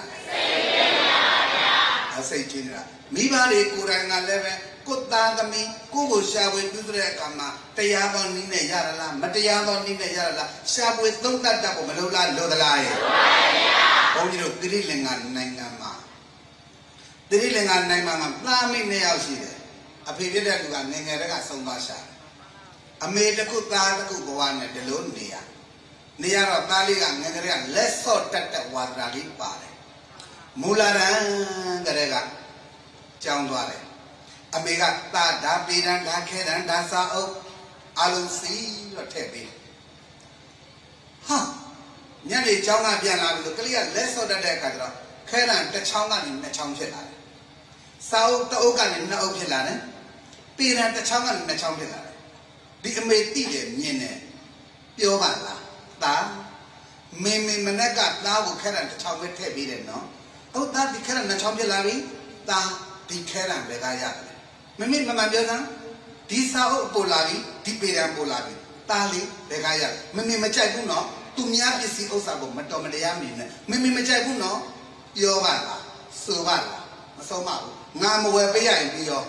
I say China. Mibari Kuranga Leve, Kutagami, Kugo Shabwe Yuzre Kama, Tayabo Nina Yarala, Matayabo Nina Yarala, Shabwe Tonga Tapo, Malola Lodalai. Only drilling and Nangama. Drilling and Nangama, Nami Neosi. A period to a Nanga Sombasha. A made a good bad Kubuan at the Lone Nia. Near of Bali and Nagaria, less sort that was Radi Pare. Mularan Garega, Jangware. A mega da Bidan, Daket and Dasa O, Alun Si or Tebi. Huh? Nyani Changa Biana, the clear less of the Decadra, Kenan, the Changa in the Changela. South the Ogan in the Okilane. Piran the Changan in the Changela. The Ameti, Yene, Piovana, Ta, Mimi Manaka, now Karan the Changwe Tebi, no? Oh, that the Karan the Changelavi, Ta, the Karan Begaya. Mimi Mamadiana, Tisa Polavi, Tipiran Polavi, Tali, Begaya, Mimi Machaguno, Tumia Pisi Osabo, Matomadayamina, Mimi Machaguno, Piovana, Suvala, Soma, Namu Webaya in Pio.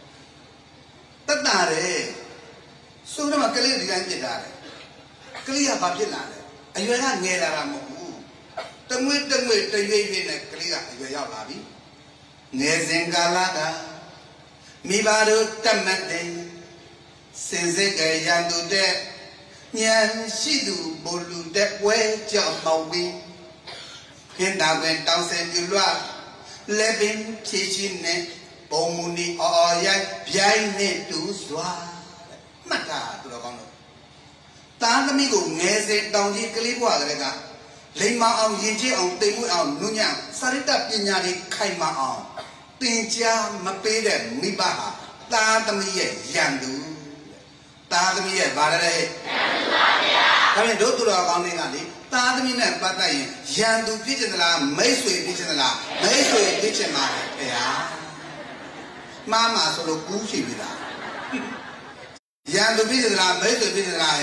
Tadare, Suna Makali Didare, Clear Babylane, and you are not near Ramu. The way the Yavin and Clear, Yababi, Nezingalada, Mibadu Tamate, Senzega Yandu de Nyan Shidu Bolu that way, Jamawi. Hinda went down Saint Yulua, Levin, Chichin. Pomuni oya piaine tu swa mata tu lokono tangami ko ngese tangji kelibwa garega leima aung yinji aung teimu aung nunya sarita pinya ni khaima aung tinja mape de miba ha tangami ye yandu tangami ye ba le yandu ba bya damen do tu lo kaung ni ga ni tangami ne patat yin yandu phit chin la mai swai phit chin la mai swai phit chin ma phaya Mama solo cuci vida. Yang tu bisa lah, betul bisa lah.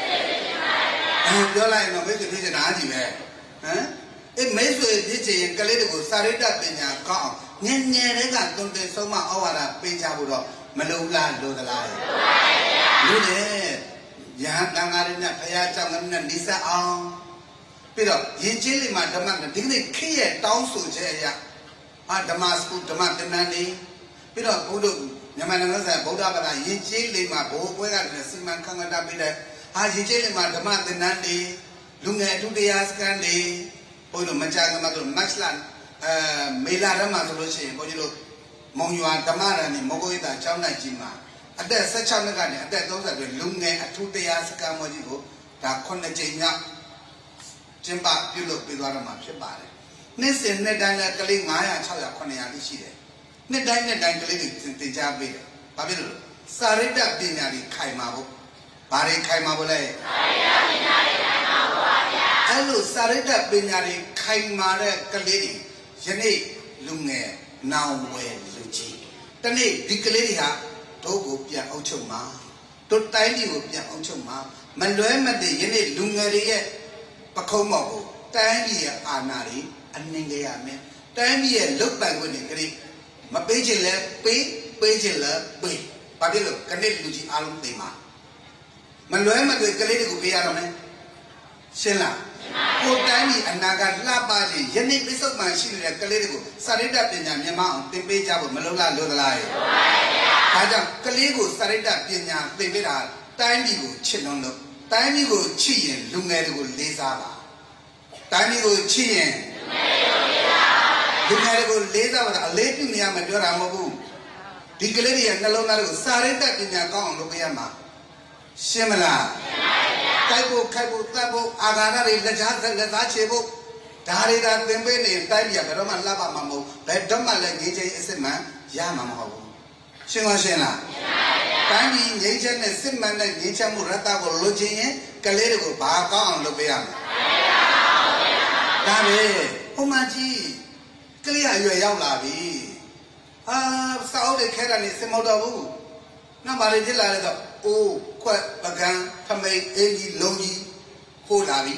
Jualan no betul bisa lah juga. Mesej bisa yang kalau itu sarita punya kau, nyenye mereka tuntut semua awalnya punya budak melulah dua lah. Lude, yang tangannya payah jangan nisa ang. Pero yang cili macam mana? Tinggal kaya tahu saja. Damasku damas kenani. Pero bodoh, nyaman saya bodoh apa dah? Yencil lima bodoh, kan siman kangen tapi dah. Yencil lima damat nanti, lungai tu dia sekarang di, bodoh macam macam makslan, melarang macam tu sih, bodoh mengyuan damat ni, moga kita jauh nak jima. Ada secam negara ni, ada tu sahaja lungai tu dia sekarang macam tu, dah kon najinya, jembat pilot pilot macam mana? Ni sen ni dah nak kali ngaya cakap kon yang di sini. Nedai kali terjadi. Tapi tu, sarita binari kaimabu, bari kaimabu leh. Sarita binari kaimabu aja. Alu sarita binari kaimare kali ni, jadi lunge nawe luci. တနေ့ဒီကလေးတွေဟာတို့ကိုပြန်အုပ်ချုပ်မှာတို့တိုင်းပြည်ကိုပြန်အုပ်ချုပ်မှာမလွဲမသွေယနေ့လူငယ်တွေရဲ့ပခုံးမော်ကိုတိုင်းပြည်ရဲ့အာဏာတွေအနှင်ကြရမယ်တိုင်းပြည်ရဲ့လုတ်ပိုင်ခွင့်တွေကလေးမပေးချင်လဲပေးချင်လဲပေးဘာဖြစ်လို့ကနေ့လူကြီးအားလုံးသိမှာမလွဲမသွေကလေးတွေကိုပေးရတော့မယ်ရှင်းလားကိုတိုင်းပြည်အနာဂတ်လှပခြင်းယနေ့ပိဿုပန်ရှိနေတဲ့ကလေးတွေကိုစာရိတ္တပညာမြတ်မအောင်သင်ပေးကြဖို့မလုံလားလို့သလားရဲ့ဒါကြောင့်ကလေးကိုစာရိတ္တပညာသင်ပေးတာတိုင်းပြည်ကိုချစ်လွန်းလို့တိုင်းပြည်ကိုချစ်ရင်လူငယ်တွေကိုလေးစားပါတိုင်းပြည်ကိုချစ်ရင်လူငယ်တွေကိုလေးစားပါအလေးပြုနေရမှာပြောတာမဟုတ်ဘူးဒီကလေးတွေရဲ့နှလုံးသားတွေကိုစာရိတ္တပညာကောင်းအောင်လုပ်ပေးရမှာရှင်းမလားတိုက်ဖို့ခိုက်ဖို့တတ်ဖို့အာဃာတတွေလက်စားချေဖို့ဒါတွေသာသင်ပေးနေတိုင်းပြည်ဘယ်တော့မှလှပမှာမဟုတ်ဘယ်တော့မှလည်းငြိမ်းချမ်းအစစ်မှန်ရမှာမဟုတ်ဘူးရှင်းလားရှင်းလားတိုင်းပြည်ငြိမ်းချမ်းတဲ့စစ်မှန်တဲ့ငြိမ်းချမ်းမှုရတ္တကိုလိုချင်ရင်ကလေးတွေကိုဘာကောင်းအောင်လုပ်ပေးရမလဲဒါပဲဟိုမှကြီးကလေးအရွယ်ရောက်လာပြီစာအုပ်တွေခဲတာနေစမတော့ဘူးနောက်ပါလေဖြစ်လာတဲ့တော့အိုးခွက်ပကံထမိတ်အင်းကြီးလုံးကြီးခိုးလာပြီ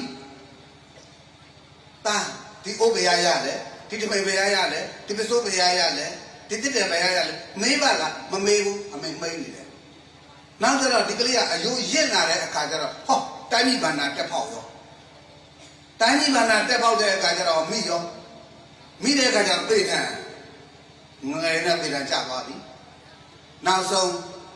တာဒီအိုးဘယ်ရရတယ်ဒီထမိတ်ဘယ်ရရတယ်ဒီပစိုးဘယ်ရရတယ်ဒီတစ်တယ်ဘယ်ရရတယ်မေးပါလားမမေးဘူးအမေမိတ်နေတယ်နောက်ကျတော့ဒီကလေးကအယိုးရင့်လာတဲ့အခါကျတော့ဟောတိုင်းပြည်ဘာနာတက်ဖောက်ရောတိုင်းပြည်ဘာနာတက်ဖောက်တဲ့အခါကျတော့မိရောမိတဲ့အခါကျတော့ပြေးခံငငယ်နဲ့ပြေးခံကြသွားပြီနောက်ဆုံး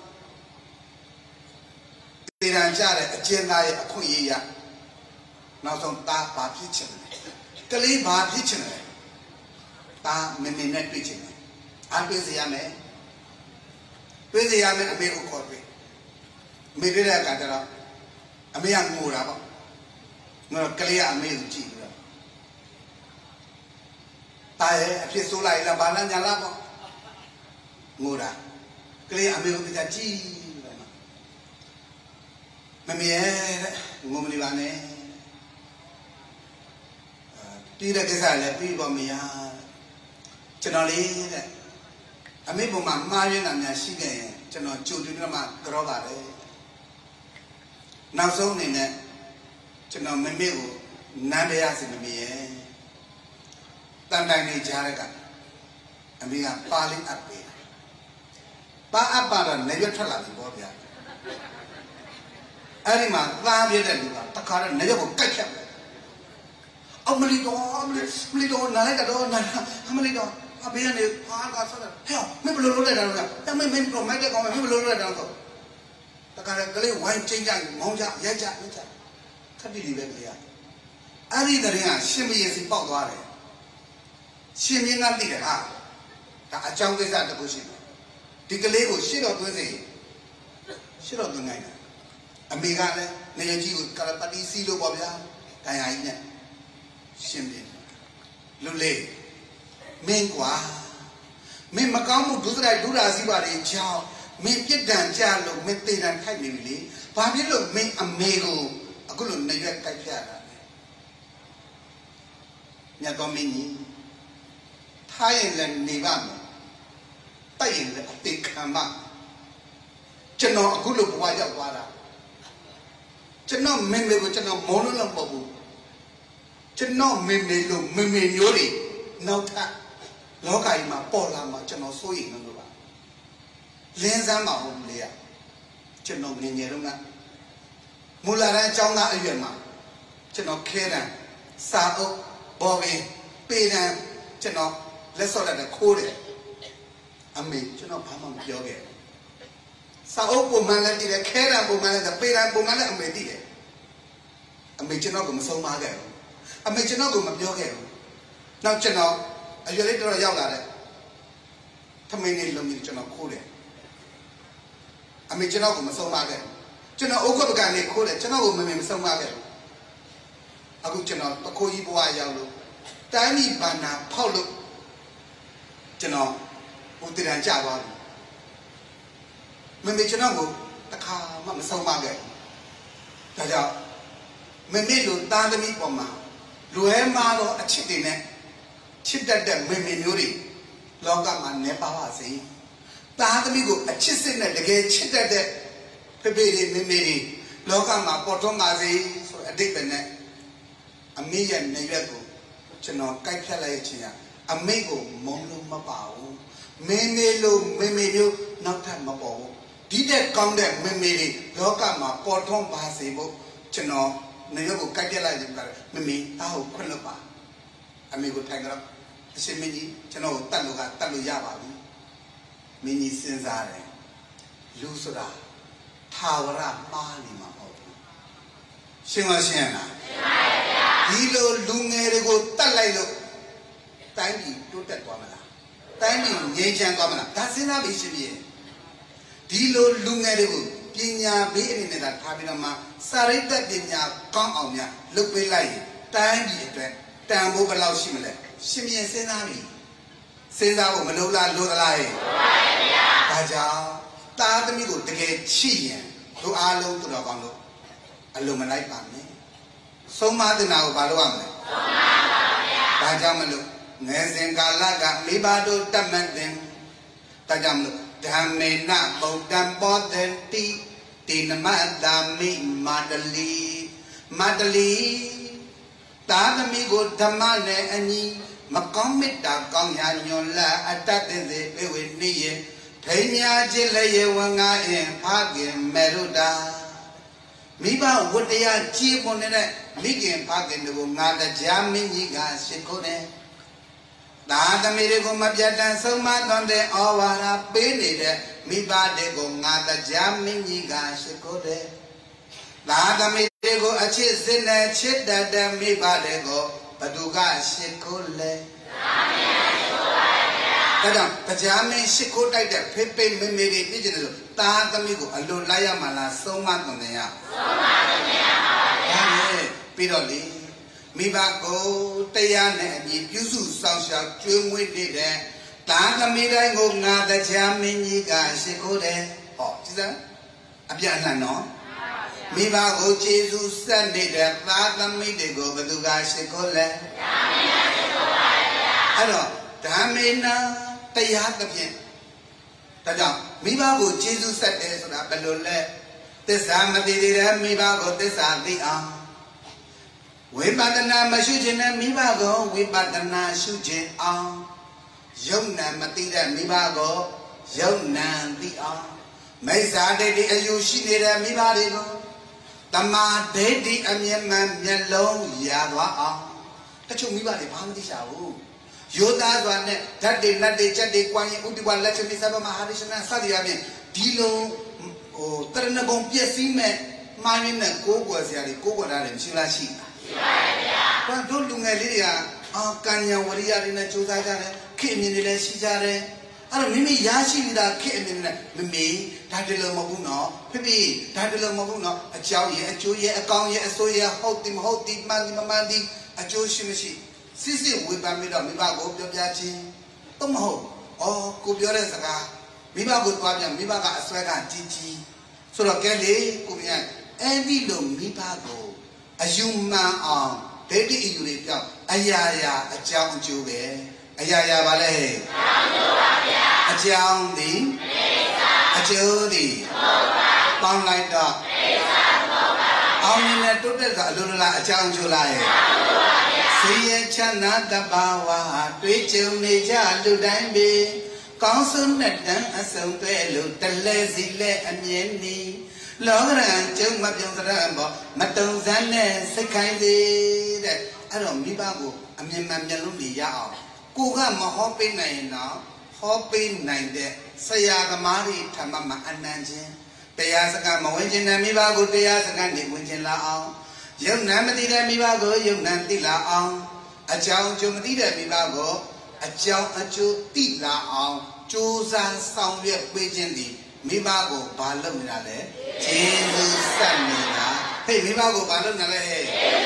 ပြေးခံကြတဲ့အကျဉ်းသားရဲ့အခွင့်အရေးရနောက်ဆုံးသားဘာဖြစ်ချင်လဲကလေးဘာဖြစ်ချင်လဲသားမင်းနဲ့တွေ့ချင်တယ်အားတွေ့စေရမယ်တွေ့စေရမယ်အမေကိုခေါ်တွေ့အမေတွေ့တဲ့အခါကျတော့အမေကငိုတာပေါ့ငါကလေးကအမေကိုကြည့်ပြီးတော့တာရဲ့အဖြစ်ဆိုးလိုက်လားဘာလဲညာလားပေါ့ငိုတာကလေးအမေကိုကြည့်တယ်မမေရဲ့ငိုမနေပါနဲ့ပြီးတဲ့ကိစ္စလည်းပြီးပါမရကျွန်တော်လေးတဲ့အမေပုံမှာမှားရင်းတာများရှိခဲ့ရင်ကျွန်တော်ကြိုတင်တော့မှကြောပါတယ်နောက်ဆုံးအနေနဲ့ကျွန်တော်မမေကိုနမ်းပြရစီမမေရဲ့တန်တိုင်းနေကြားရကအမေကပါလေးအပ်ပေးပါအပ်ပါတော့နေရွက်ထွက်လာပြီပေါ့ဗျာအဲ့ဒီမှာသားပြတဲ့လူကတခါတော့နေရွက်ကိုကိုက်ဖြတ်အမလီတော့နားလိုက်တော့နားအမလီတော့အဘေးကနေအားကဆက်တယ်ဟဲ့မင်းဘယ်လိုလုပ်လိုက်တာလဲတမင်းတော့မိုက်တဲ့ကောင်မင်းဘယ်လိုလုပ်လိုက်တာလဲတခါကလေးဝိုင်းချင်းကြမောင်းကြရိုက်ကြခက်တိပဲလေအဲ့ဒီတရင်ကရှင်မင်းစီပေါက်သွားတယ်ရှင်မင်းကသိတယ်ဟာဒါအကြောင်းကိစ္စတခုရှိတယ်ဒီကလေးကိုရှစ်တော်သွင်းစေရှစ်တော်သွင်းနိုင်တယ်အမေကလည်းနေရကြီးကိုကလပတိစီလို့ပေါ့ဗျာတန်ရာကြီးနဲ့ရှင်မင်းလူလေးမင်းကွာမင်းမကောင်းမှုဒုစရိုက်ဒုရာစီပါတွေကြောင့်မင်းပြစ်ဒဏ်ကြလို့မင်းတေတံထိုက်နေပြီလေဘာဖြစ်လို့မင်းအမေကိုအခုလိုနေရွက်ကြိုက်ပြတာလဲညတော်မင်းကြီးထားရင်လည်းနေပါမယ်တိုက်ရင်လည်းအသေးခံပါကျွန်တော်အခုလိုဘဝရောက်သွားတာကျွန်တော်မင်းမေကိုကျွန်တော်မောလို့လည်းမဟုတ်ဘူးကျွန်တော်မင်းမေလို့မင်းမေမျိုးတွေနောက်ထပ်လောကကြီးမှာပေါ်လာမှာကျွန်တော်စိုးရိမ်နေလို့ပါလင်းစမ်းပါဦးလေကျွန်တော်ငယ်ငယ်တုန်းကမူလာတဲ့အကြောင်းသားအရွယ်မှာကျွန်တော်ခဲတံစာအုပ်ဘော်ပင်ပေတံကျွန်တော်လက်စော့တဲ့ခိုးတယ်အမေကျွန်တော်ဘာမှမပြောခဲ့စာအုပ်ပုံမှန်လည်းတည်တယ်ခဲတံပုံမှန်လည်းပေတံပုံမှန်လည်းအမေတည်တယ်အမေကျွန်တော်ကမဆုံးပါခဲ့ဘူးအမေကျွန်တော်ကမပြောခဲ့ဘူးနောက်ကျွန်တော်အရွယ်လေးတော့ရောက်လာတယ်ထမင်းလေးလုံးကြီးကျွန်တော်ခိုးတယ်အမေကျွန်တော်ကမဆုံးပါခဲ့ကျွန်တော်အုတ်ခွက်ပကံလေးခိုးတယ်ကျွန်တော်ကမမဆုံးပါခဲ့အခုကျွန်တော်တခိုးကြီးဘဝရောက်လို့တိုင်းပြည်ဘာနာဖောက်လို့ကျွန်တော်ဟိုတရံကြသွားပြီမမေကျွန်တော်ကိုတခါမှမဆုံးပါခဲ့ဒါကြောင့်မမေတို့သားသမီးပေါ်မှာလွယ်မာတော့အချစ်တွေနဲ့ချစ်တတ်တဲ့မမေမျိုးတွေလောကမှာနေပါပါစေ Tadamigo, a chisel at the gate, chit at the Pebiri, Mimiri, Logama, Potomazi, so a dipene, a million Navago, Chino, Kaikalachia, Amigo, Mono Mabao, Memelo, not Mabo. Did that come there, Mimiri, Logama, Potomazi, Chino, Navago, Kaikala, Mimi, Tao, Quilaba, Amigo Tiger, Simini, Chino, Taluga, Taluyaba. Mini Senzare, Lusura, Tawara, Mali Mahobu. Shinga Siena. Hilo Lungerego Talailo. Tiny to that woman. Tiny Yajan Gomana. That's enough issue. Hilo Lungerego, Pina Baby in that Tabinama, Sarita Pina, come on ya, look be like, tiny, Tambo Balau Shimile, Shimmy and Senami. Senzao Malola Lodalai. Aja, Tadamigo, the gate, Chi, to Alo to the Gondo, Aluminite Pammy. So much now, Baluame. Tajamalu, Nezengalaga, Mibado, Tamandim, Tajamlu, Damena, Bodam Boden, Tinamada, Madali, Tadamigo, Tamane, and Macomita, Gongyanyola, attacked the with me. Penya Jilay Wanga in Pagin Meruda Miba would they are cheap on it, Migin Pagin the Wunga, the Jaminiga Shikone. The other miracle Mabjatan so much on the Awara Penny, Miba de Gonga, the Jaminiga Shikode. The other miracle a chis in a chit that the Miba de go, Paduga Shikole. Pajame Shiko like that, Pepe Mimiri Pigeon, Tadamigo, a low Layamana, so much on the air. Piroli, Mibago, Tayane, and Yuzu South June with it. Tadamida go not the Jaminiga Shiko there. Oh, is that? Abiana no? Mibago Jesus Sunday there, Tadamida go, but you guys Shiko there. Hello, Damina. They had the pin. Tada, Mibago, Jesus said this on Abelole. This Amadida, Mibago, this Adia. We badana Mashujin and Mibago, we badana Shujin on. Yona Matida, Mibago, Yona the on. Mesa de Ayushida, Mibadigo. Tama de Amiaman, Yellow, Yawa. That's your Mibadi, Pandisha. Yoda one that day, not they chat, they quite Udiwa lecture Miss Maharishana Sadiamin, Dilo, Ternabon Piasime, Marina, Gogo, Gogo, and Shilashi. But don't do Lydia, Kanya, Waria in a Josagare, came in the Shijare. I don't mean Yashi that came in me, Tadilla Mabuno, Pipi, Tadilla Mabuno, a Chow, a Joya, a Kong, a Soya, Hoti, Mandi, a Joshimishi. Sisi Wibamida, Mibago, Yachi, Tomo, or Kubioresa, Mibago, Mibaga, Swagga, Titi, so the Kelly, Kubian, every long Mibago, a human arm, Daddy Urita, Ayaya, a chow juve, Ayaya Valley, a chow di, a jody, bound like dog. Only a total Lula, a chow July. See a chana the bawa, twitch of nature, Ludambe, Council Netan, a son pelu, the lazy le and yenny, Logan, Jim Rambo, Matozane, Sekandi, I don't be babu, I mean, Mamjalumi Yao, Kuga Mahopi Nine now, Hopi Nine there, Sayagamari, Tamama and Nanjin, Payasaka, Mawajin, and Mibago, Payasaka, Niwin Lao. Young Namadida Mibago, young Nandila on a chow Jomadida Mibago, a chow a chu tila on, Chusan sound yet Pigendi, Mibago, Balumale, Jesus Sanina, hey Mibago Balumale,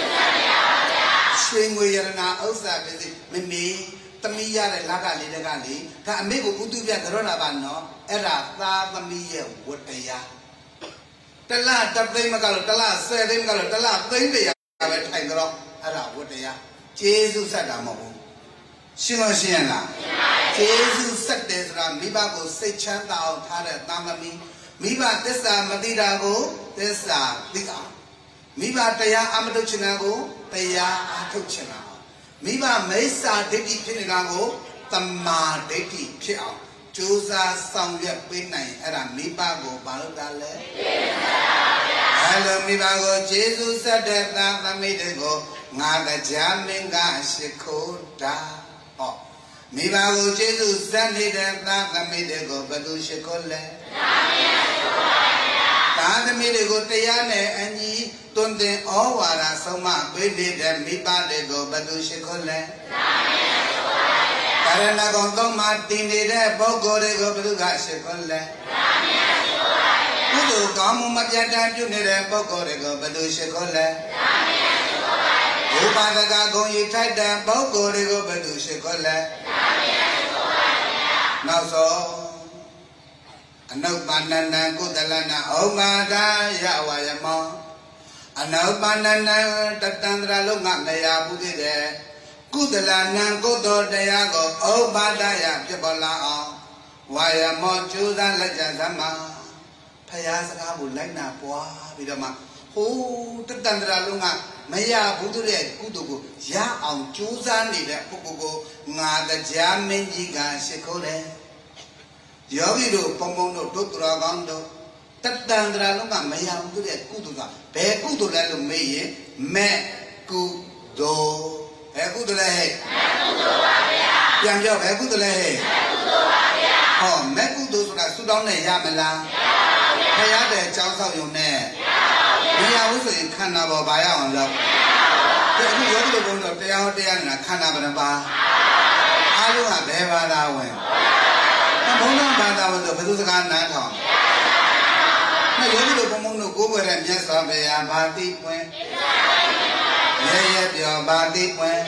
swing with Yana Osa visit Mimi, Tamia and Laga Lidagali, Tamego Utuya Corona, Era, Tamia, what they are. Tala, Tabay Magalo, Tala, Sadim Galo, Tala, they are a tangle, Ara, what they are. Jesus Adamo. Shino Siena. Jesus set this ram, Miba go say chant out, Tara, Tamami, Miba Tessa, Madirago, Tessa, Diga. Miba Taya Amaduchinago, Taya Atuchina. Miba Mesa Deti Pinago, Tama Deti Piao. Chosa Sangya Pinai, Era Miba go Baludale. Hello, Miba go, Jesus said that Namidego, Naga Jaminga Shikoda. Oh, Miba go, Jesus said that Namidego, Badu Shikole. Namidego Tayane and ye don't think all Wara Soma, we did and Miba de go, Badu Shikole. Karana Gongo Martin did a Bogo de go, Badu Shikole. Udo Gamu Madiatan, you need a Bogo de go, Badu Shikole. Ubadaga go, you tied them, Bogo de go, Badu Shikole. Now so. Anau banana kudalana omada ya wayamo anau banana tatandra lo ngaya bugide kudalana kudo daya go omada ya pebola wayamo chuda laja sama phaya saka bu lai na pwa pi do ma ho tatandra lo ngaya budu le kudo ko ya aung chusa ni de pukku ko nga ga ja min ji ga shikho le Yogi do Pomono Dokra Gando, Tatandra Lunga Mayam to the Kuduga, Beku to Meye, Me Kudo, Ekudale, Yamjo, Ekudale, Oh, Mekudo Sudan Yamela, Hayade Chausa Yone, we are also in Canaba by our love. The Yogi of the Yahodean Canaba, Alu Beva. Mona Bada was the Pedusakan Nato. I go to Pomono go and just of a party when your body when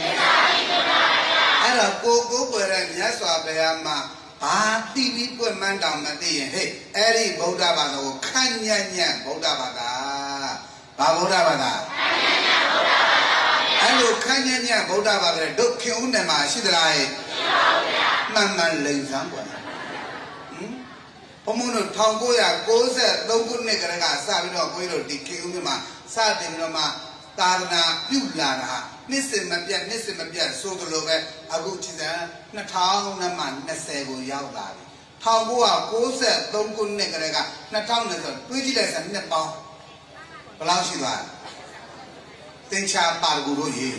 I go and just of a ma party we put man down the day. Hey, Eddie Bodabado, Kanya Bodabada, Babodabada. Hello, Kanya Bodabada, don't kill them. I should lie. Mamma lays somewhere. Pomono Tongoya goes at Logo Negaraga, Savino, Guido, Dikuma, Sadinoma, Tarna, Pulana, Nissim Mabia, Sotologa, Aguchida, Natal, Naman, Nesego, Yaudari. Tongoa goes at Logo Negaraga, Natal, Pugilas and Nepal. Palashiva. Tencha Parguru.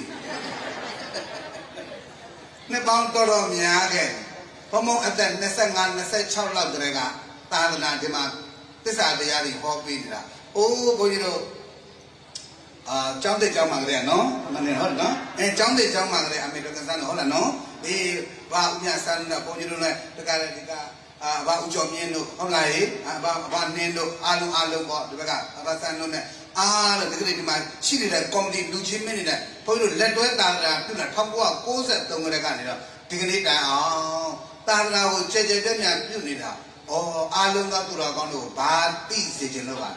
Nepal Toro Miage. Pomo at the Nessangan, Nessa Chala Grega. Tadana demand. This are the Yari Hobby. Oh, Boyro John de Jamagre, no? Manihona, and John de Jamagre, American Hola, no? The Wagna San Boyuna, the Galatica, Baujomino, Holai, Abanendo, Alu, the Baga, Abasanone, the great man, she did a comedy, Luci Minute, Poyro, let her down, to the top of goes at Tonga, taking it down. Tadana will change them and Punida. Oh, Alunga Turagano, bad peace, Genova.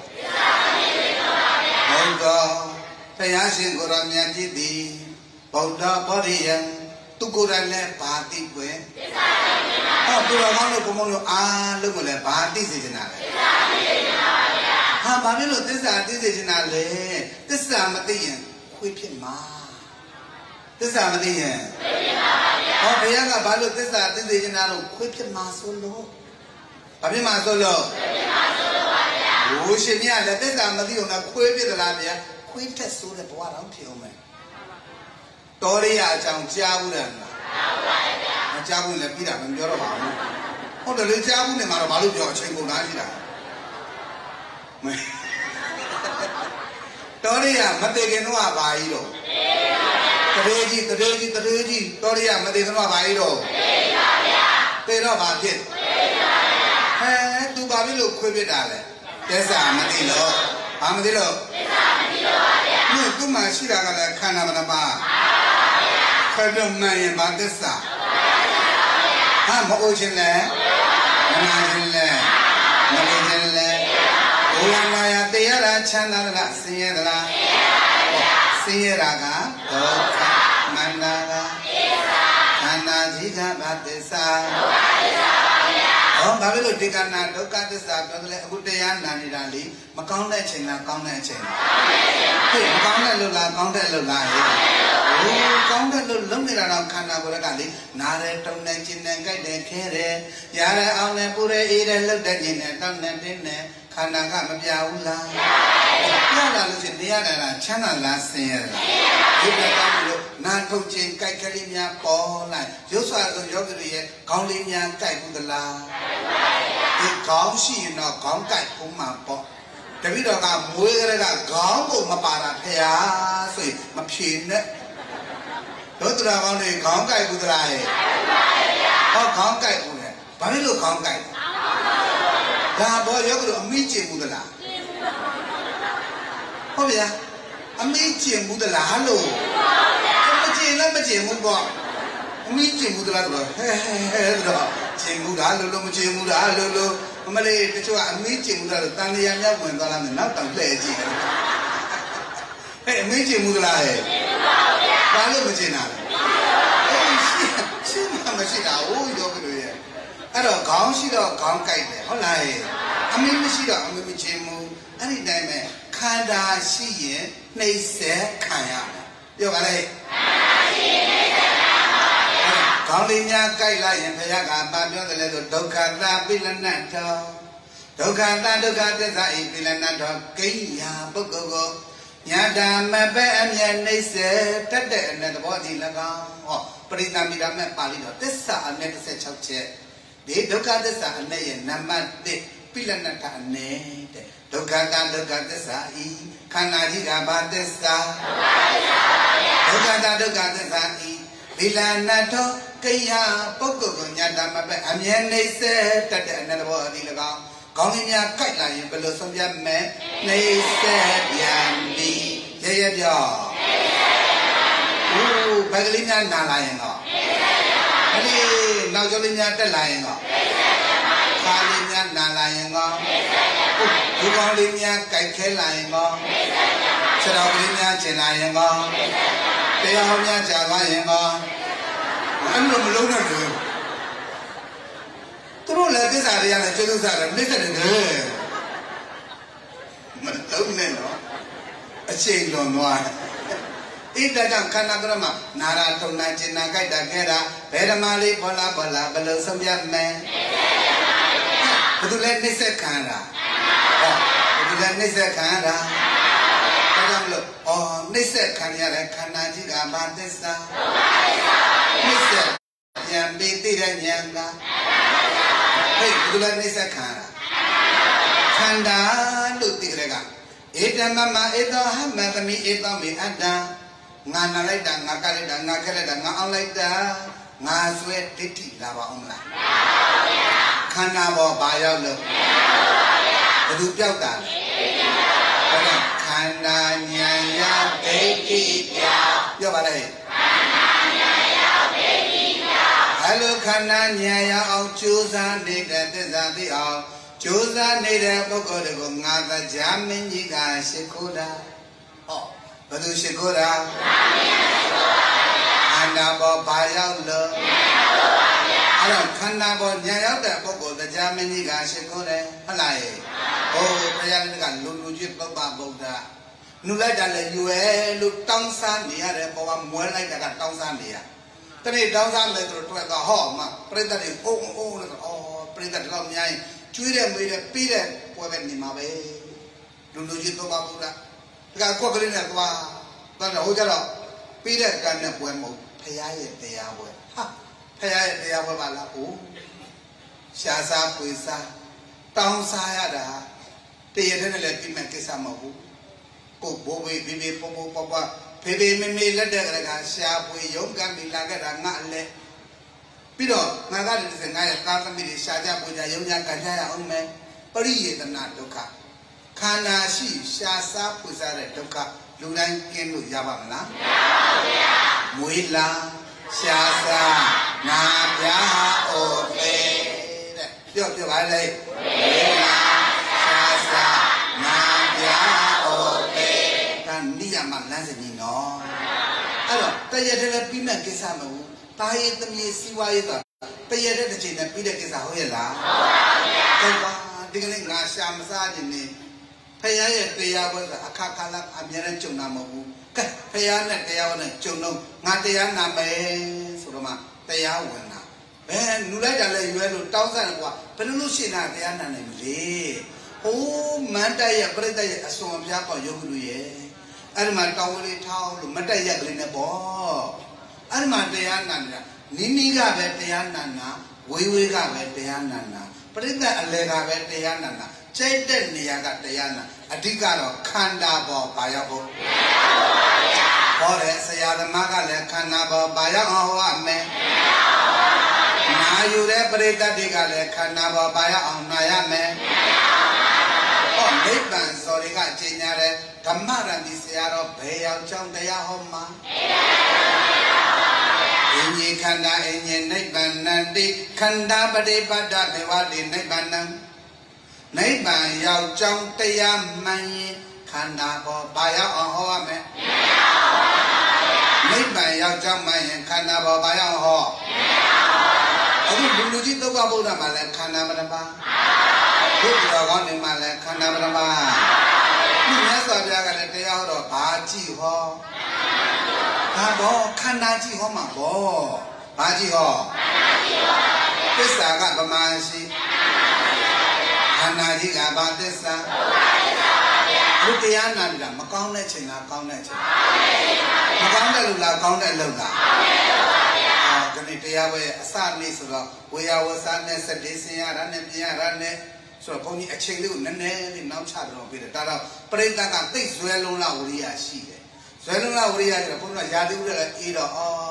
Oh, Payasin Goramianti, Bauda Bodian, Tukurale party way. Oh, Turagano Pomono, Alumule party seasonale. Ah, Babylon, this is seasonale. This is Amadian, whipping ma. This is Amadian. Oh, Payaga Balu, this is seasonale, whipping ma solo. Abi Masolo. Oceania, let this Amadina quit the Labia, quit so the water on Tillman. Toria Chang Jabulan. Jabun the Pita and Yoroma. Oh, the little Jabun and Marabalu, Chingo Nagida. Toria, Mategenoa Bairo. The Regi, Toria, Mategenoa Bairo. They know about it. Tu Babilo Quibidale. There's Amadillo. No, too much Shiraga Kanamaba. Kardom Mayan Batista. I'm Ocean Land, Imagine Land, Malaysian Land. Olamaya, the other channel, Sierra, Sierra, Mandaga, Anaji. jiga batesa oh babe lo dikana dukkha thissaပြောတယ်အခုတရားနာနေတာလေမကောင်းတဲ့အချိန်လားကောင်းတဲ့အချိန်လားဟေးမကောင်းတဲ့လို့လားကောင်းတဲ့လို့လားဟေးဟိုကောင်းတဲ့လို့လုံးနေတာတော့ခန္ဓာကိုယ်ကလေနားတယ်တုံနေခြင်းနဲ့ကြိုက်တယ်ခဲတယ်ရရဲအောင်နဲ့ပူရဲအေးတယ်လှုပ်တဲ့ခြင်းနဲ့တောင်းနေတင်းနဲ့ခန္ဓာကမပြဘူးလားပြလာလို့ရှိရင်တရားနာတာချမ်းသာလားဆင်းရဲလားဒီလိုကောင်းလို့နာထုတ်ခြင်းကြိုက်ကလေးများပေါ်လိုက်ရုပ်ဆွာဆိုယောဂီတွေရဲ့ခေါင်းလေးများကြိုက်ဘူးသလားဒီခေါင်းရှိရင်တော့ခေါင်းကြိုက်ဘူးမှာပေါ့တပိတော့ကမွေးကြတဲ့ကခေါင်းကိုမပါတာဖရာဆိုရင်မဖြေနဲ့တို့တော်ကောင်းတွေခေါင်းကြိုက်ဘူးသလားဟဲ့ဟောခေါင်းကြိုက်ဘူးလေဘာဖြစ်လို့ခေါင်းကြိုက်ဒါဘောယောဂီတို့အမိကျင်ဘူးသလားဟုတ်ဗျာအမိကျင်ဘူးသလားလို့မကျင်လည်းမကျင်ဘူးပေါ့အမိကျင်ဘူးသလားတော့ဟဲတော့ကျင်ဘူးလားလို့မကျင်ဘူးလားလို့အမလေးတချို့ကအမိကျင်ဘူးလားလို့တန်လျာမြောက်ဝင်သွားလားမယ်နောက်တောင်လှည့်ကြည့်တယ်ဟဲ့အမိကျင်ဘူးသလားဟဲ့ဘာလို့မကျင်တာလဲရှိမှမရှိတာဟိုယောဂီတို့ရဲ့အဲ့တော့ခေါင်းရှိတော့ခေါင်းကြိုက်တယ်ဟုတ်လားအမိမရှိတော့အမိမကျင်ဘူးအဲ့ဒီတိုင်းပဲခန္ဓာရှိရင်နှိမ့်ဆက်ခံရမယ်ပြောပါလေခေါင်းလေးများကြိုက်လိုက်ရင်ဘုရားကဘာပြောတယ်လဲဆိုဒုက္ခတာပိလနတ်တော်ဒုက္ခတာဒုက္ခသစ္စာဤပိလနတ်တော်ကိညာပုဂ္ဂိုလ်ကိုညာတာမပဲအမြဲနှိမ့်ဆက်တတ်တဲ့အနတ္တဘောတိ၎င်းဟောပရိသမီရာမဲ့ပါဠိတော်သစ္စာအနည်း16ချက်ဒီဒုက္ခသစ္စာအနည်းရဲ့နံပါတ်1ပိလနတ်တာအနည်းတဲ့ဒုက္ခတာဒုက္ခသစ္စာဤခန္ဓာကြီးကဘာသစ္စာဒုက္ခတာဒုက္ခသစ္စာဤပိလနတ်တော်ကိညာပုဂ္ဂိုလ်ကိုညာတာမပဲအမြဲနှိမ့်ဆက်တတ်တဲ့အနတ္တဘောတိ၎င်းကောင်းကြီးများကြိုက်လာရင်ဘယ်လိုဆုံးဖြတ်မယ်နှိမ့်ဆက်ပြန်ပြီရပြောဘယ်ကလေးများနာလာရင်တော့အဲ့ဒီနောက်ကျော်လေးများတက်လာရင်တော့ခါလေးများနာလာရင်တော့ဒီကောင်းလေးများကြိုက်ခဲလာရင်တော့ခြေတော်ကလေးများကျင်လာရင်တော့တရားဟောများကြာသွားရင်တော့အဲ့လိုမလုံးနဲ့ဘူးသူတို့လည်းသစ္စာတွေရတယ်ကျေးဇူးစားတယ်နှိမ့်ဆက်တယ်မလုံးနဲ့တော့အချိန်လွန်သွားဣတကြောင့်ခန္ဓာကရမနာရာထုံနာကျင်နာကြိုက်တာခဲတာဘယ်ဓမ္မလေးပေါ်လာဘယ်လိုဆုံးပြမယ်ဘယ်သူလဲနှိမ့်ဆက်ခံတာဟောဘယ်သူလဲနှိမ့်ဆက်ခံတာဒါကြောင့်မလို့နှိမ့်ဆက်ခံရတဲ့ခန္ဓာကြီးကဘာသစ္စာနှိမ့်ဆက်ဉာဏ်ပြီးသိတဲ့ဉာဏ်ကဟဲ့ဘယ်သူလဲနှိမ့်ဆက်ခံတာခန္ဓာလို့သိတဲ့ကဧတမမဧတောဟမသမိဧတောမေအတ္တငါနာလိုက်တာငါကလိုက်တာငါခက်လိုက်တာငါအောင်လိုက်တာငါဆွဲဒိဋ္ဌိလာပါအောင်မလားခန္ဓာပေါ်ဘာရောက်လို့ဘယ်သူပြောက်တာလဲခန္ဓာဉာဏ်ရောက်ဒိဋ္ဌိပြောပါလေအဲ့လိုခန္ဓာဉာဏ်ရောက်အောင်ကြိုးစားနေတဲ့သစ္စာသိအောင်ကြိုးစားနေတဲ့ပုဂ္ဂိုလ်တွေကိုငါတရားမင်းကြီးကရှိခိုးတာဟောဘယ်သူရှိခိုးတာခန္ဓာပေါ်ဘာရောက်လို့အဲ့တော့ခန္ဓာပေါ်ဉာဏ်ရောက်တဲ့ပုဂ္ဂိုလ်တရားမင်းကြီးကရှိခိုးတယ်ဟုတ်လားဟိုဘုရားကလူကြီးပုပ္ပဗုဒ္ဓနုလိုက်တာလည်းယူရဲလို့တောင်းစားနေရတဲ့ပေါ်ကမွဲလိုက်တာကတောင်းစားနေရတနေ့တောင်းစားမယ်ဆိုတော့တွက်ကဟောမှာပြိတ္တတွေအုံလို့ပြိတ္တတော့အများကြီးကျွေးတဲ့မေးတဲ့ပြီးတဲ့ပွဲပဲနေမှာပဲလူကြီးတော့ပါဘူးလားဒါကကွက်ကလေးနဲ့သွားတော့ဟိုကြတော့ပြီးတဲ့ကံနဲ့ပွဲမဟုတ်ဖရာရဲ့တရားပွဲဟာဖရာရဲ့တရားပွဲပါလားဟုတ်ရှားစားပွေစားတောင်းစားရတာတရတဲ့နဲ့လည်းပြီးမဲ့ကိစ္စမဟုတ်ဘူးကိုဘိုးဘေးဘေးပေါ်ဖေဖေမေမေလက်တဲ့ကရှားပွေရုံးကံပြီးလာခဲ့တာငါအလဲပြီးတော့ငါကတည်းကငါရဲ့ကာသမီးတွေရှားကြပွေကြရုံးကြကန်ကြရအောင်မယ်ပရိယေတနာဒုက္ခခန္ဓာရှိရှားစားပွေစားတဲ့ဒုက္ခလူတိုင်းကင်းလို့ရပါမလားမရပါဘူးဗျာမွေးလာရှားစားနာပြားအိုပေတဲ့ပြောပါလေမွေးလာရှားစားနာပြားအိုပေဒါနိယမလမ်းစဉ်ကြီးနော်အဲ့တော့တရတဲ့လည်းပြီးမဲ့ကိစ္စမဟုတ်大爷的米西瓜一个，大爷这今天比这个啥好些啦？对吧？这个人俺下么啥的呢？พยาเตียว่าอาคาคาลักอามีอะไรจงนามหูก็พยาเนี่ยเตียว่าเนี่ยจงนงงานเตียนามเองสุดมาเตียวันน่ะเอ้หนูได้จะเลยอยู่แล้วต้าสั่งกว่าเป็นลูกศิษย์น่ะเตียนั่นเองเลยโอ้มันได้ยังไม่ได้ยังส่งพิจารณาอยู่ด้วยอันมันต้าวเลยเท่าหรือมันได้ยังเลยเนี่ยบ่อันมันเตียนั่นเนี่ยนิก็แบบเตียนั่นนะวิก็แบบเตียนั่นนะประเด็นอะไรก็แบบเตียนั่นนะใจเด่นเนี่ยก็เตียน่ะอธิการขันดาบปายาบุพอเลยสยามมาก็เลยขันดาบปายาเอาว่าแม่นาอยู่เลยปริตติก็เลยขันดาบปายาเอานายแม่โอ้ไม่บันสอริกาเจนเนี่ยเลยธรรมะรันดิเสียเราเบียร์จังเดียหอมมาอินยีขันดาอินยีในบันนันดิขันดาปฏิบัติเทวดิในบันนันในบ้านยาวจังเตียมันขันดาบ่ปายาอ่อนหัวแม่ในบ้านยาวจังมันขันดาบ่ปายาหัวอันนี้บุญลูกจิตตัวบุญมาแล้วขันดามันบ้าบุญเราก่อนนี่มาแล้วขันดามันบ้านี่แม่สอนอย่างกันเตียหัวบาจีหัวถ้าบ่ขันดาจีหัวมาบ่บาจีหัวภาษาก็ประมาณสิขณะที่การปฏิสังลูกเตียนนั่นแหละมาก้าวได้เช่นก้าวได้เช่นมาก้าวได้ลูกละก้าวได้ลูกละกันนี่เตียเวสานนี่สุดละเวียวสานเนี่ยเสด็จเสียรันเนี่ยเมียรันเนี่ยสุดพวกนี้เชื่อลูกนั่นเนี่ยที่น้ำชาติเราไปแต่เราปริตาการติดสวยลงละอุริยาชีเลยสวยลงละอุริยาเนี่ยพวกเราญาติอุริยาอีด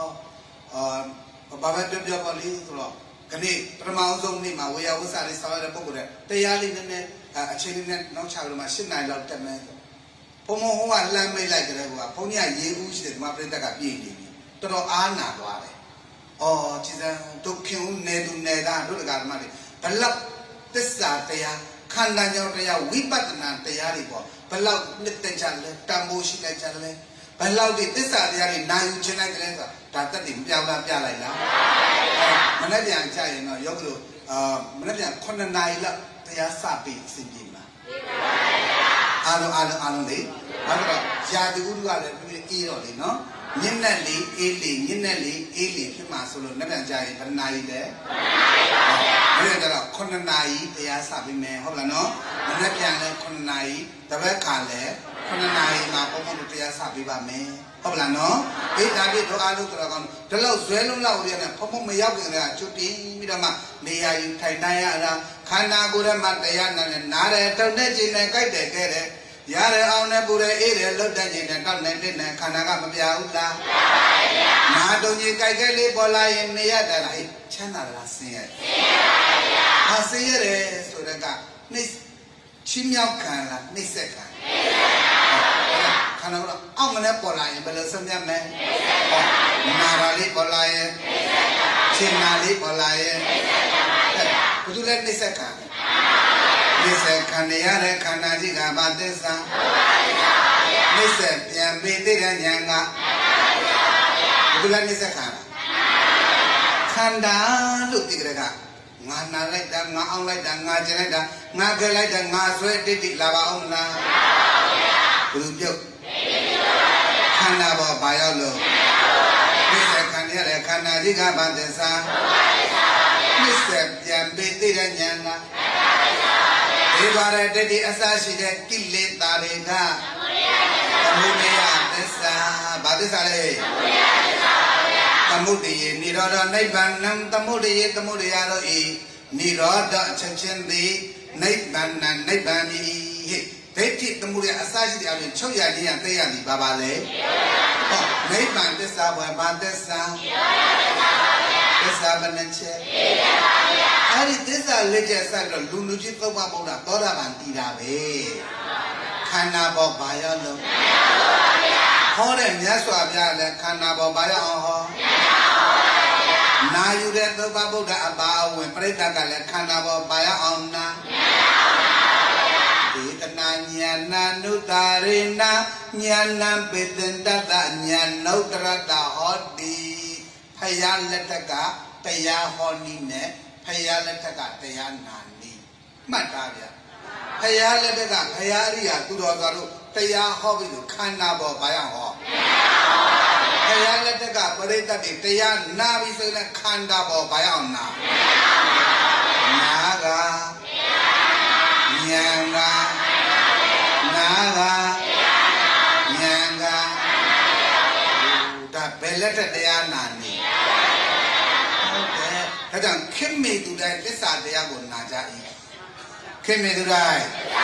อบาร์เบียบอลีสุดละกันนี่ประมาณตรงนี้มาวิยาวุฒิสารสาวเราพูดเลยแต่ยาลีเนี่ยเชื่อเนี่ยน้องชาวเรามาชิมนายเราแต่แม่ผมมองว่าเราไม่ไล่กันเลยว่าพวกนี้ยืมสิมาเป็นตะกับยี่นี่ตัวเราอ่านหนาตัวเลยอ๋อที่จะทุกข์ขึ้นเนตุเนด้าดูดการมาเลยพลับติสาเตียขันดันยาวเตียวิปัตนาเตียรีบพลับนิตจันเลยตัมบูชิกจันเลยพลับที่ติสาเตียรีนายุชนะกันเลยก็ตัดติ่มยาวลาบยาอะไรแล้วมันได้อย่างใจเนาะยกดูมันได้อย่างคนนายละเตียสาปีสิ่งดีมาอาโนเลยมันก็ยาดูดูอะไรเป็นอีโรเลยเนาะยินนั่นลีเอลียินนั่นลีเอลีขึ้นมาสุดนั่นอย่างใจเป็นนายเลยไม่ได้แต่ละคนนายเตียสาปีแม่เขาละเนาะมันได้อย่างเลยคนนายแต่ว่าขาดเลยคนนายมาพบมันเตียสาปีบ้าแม่ဟုတ်လားနော်အေးဒါပြတော့အားလုံးတော်ကောင်ဒီလောက်ဇွဲလုံးလောက်ရတဲ့ဖုံဖုံမရောက်ခင်ကချွတ်ပြီးတော့မှနေရာယူထိုင်တိုင်းရတာခန္ဓာကိုယ်ထဲမှာတရားနာနဲ့နားတယ်တုံနဲ့ကျင်နဲ့ကြိုက်တယ်ခဲ့တယ်ရတယ်အောင်နဲ့ပူတယ်အေးတယ်လှုပ်တဲ့ကျင်နဲ့တောက်နဲ့တစ်နဲ့ခန္ဓာကမပြဘူးလားနာတုံကြီးကြိုက်ခဲ့လေးပေါ်လာရင်နေရတယ်လားချမ်းသာလားဆင်းရဲဟာဆင်းရဲတယ်ဆိုတော့ကနှိချင်းမြောက်ခံလားနှိစက်ခံခန္ဓာကအောက်မနဲ့ပေါ်လာရင်ဘယ်လိုဆုံးဖြတ်မလဲနာရာလေးပေါ်လာရင်ချင်းနာလေးပေါ်လာရင်ဘယ်သူလဲနှိစက်ခံနှိစက်ခံရတဲ့ခန္ဓာကြီးကဘာသစ္စာနှိစက်ပြန်ပြီးတဲ့ဉာဏ်ကဘယ်သူလဲနှိစက်ခံခန္ဓာလို့သိကြတာငါနာလိုက်တာငါအောင်လိုက်တာငါကျင်လိုက်တာငါကြက်လိုက်တာငါဆွဲတိတိလာပါအောင်လားဘယ်လိုပြုတ်ခန္ဓာပေါ်ဘာရောက်လို့နိစ္စခံရတဲ့ခန္ဓာကြီးကဘာသစ္စာနိစ္စပြန်ပြီးသိတဲ့ဉာဏ်လားဒီပါရတတိအစရှိတဲ့ကိလေသာတွေကသမုဒယသစ္စာဘာသစ္စာလဲသမုဒယနိရောဓနိဗ္ဗာန်သမုဒယသမုဒယတို့ဤနိရောဓချက်ချင်းသည်နိဗ္ဗာန်နိဗ္ဗာန်ဤဟဲ့ဒိဋ္ဌိသမုဒယအစရှိတဲ့အပြင်ချုပ်ရခြင်းရသိရသည်ဘာပါလဲဟောနိဗ္ဗာန်သစ္စာဘယ်ဘာသစ္စာသစ္စာဘယ်နှချက်အဲ့ဒီသစ္စာလက်ချက်ဆက်ပြီးတော့လူကြီးသုံးပါးပုံတာသောတာပန်တည်တာပဲခန္ဓာပေါ်ဘာရောက်လို့ဟောတဲ့မြတ်စွာဘုရားလည်းခန္ဓာပေါ်ဘာရောက်အောင်ဟောနာယူတဲ့သုဘဗုဒ္ဓအပါအဝင်ပြိဋ္ဌကလည်းခန္ဓာပေါ်ဘာရောက်အောင်နာဒေသနာဉာဏနုတာရေနဉာဏံပေတ္တတဉာဏုတ္တရတဟောတိဖယားလက်ထက်ကတရားဟောနည်းနဲ့ဖယားလက်ထက်ကတရားနာနည်းမှတ်သားဗျဖယားလက်ထက်ကဖယားအရိယာသူတော်သားတို့တရားဟောပြီးလို့ခန္ဓာပေါ်ဘာရဟောဖယားလက်ထက်ကပရိသတ်တွေတရားနာပြီးဆိုရင်ခန္ဓာပေါ်ဘာရအောင်နာကဉာဏ်ကနာကဉာဏ်ကဒါဘယ်လက်ထက်တရားနာနေဟုတ်တယ်ဒါကြောင့်ခင်မေသူတိုင်းသစ္စာတရားကိုနာကြ၏ခင်မေသူတိုင်း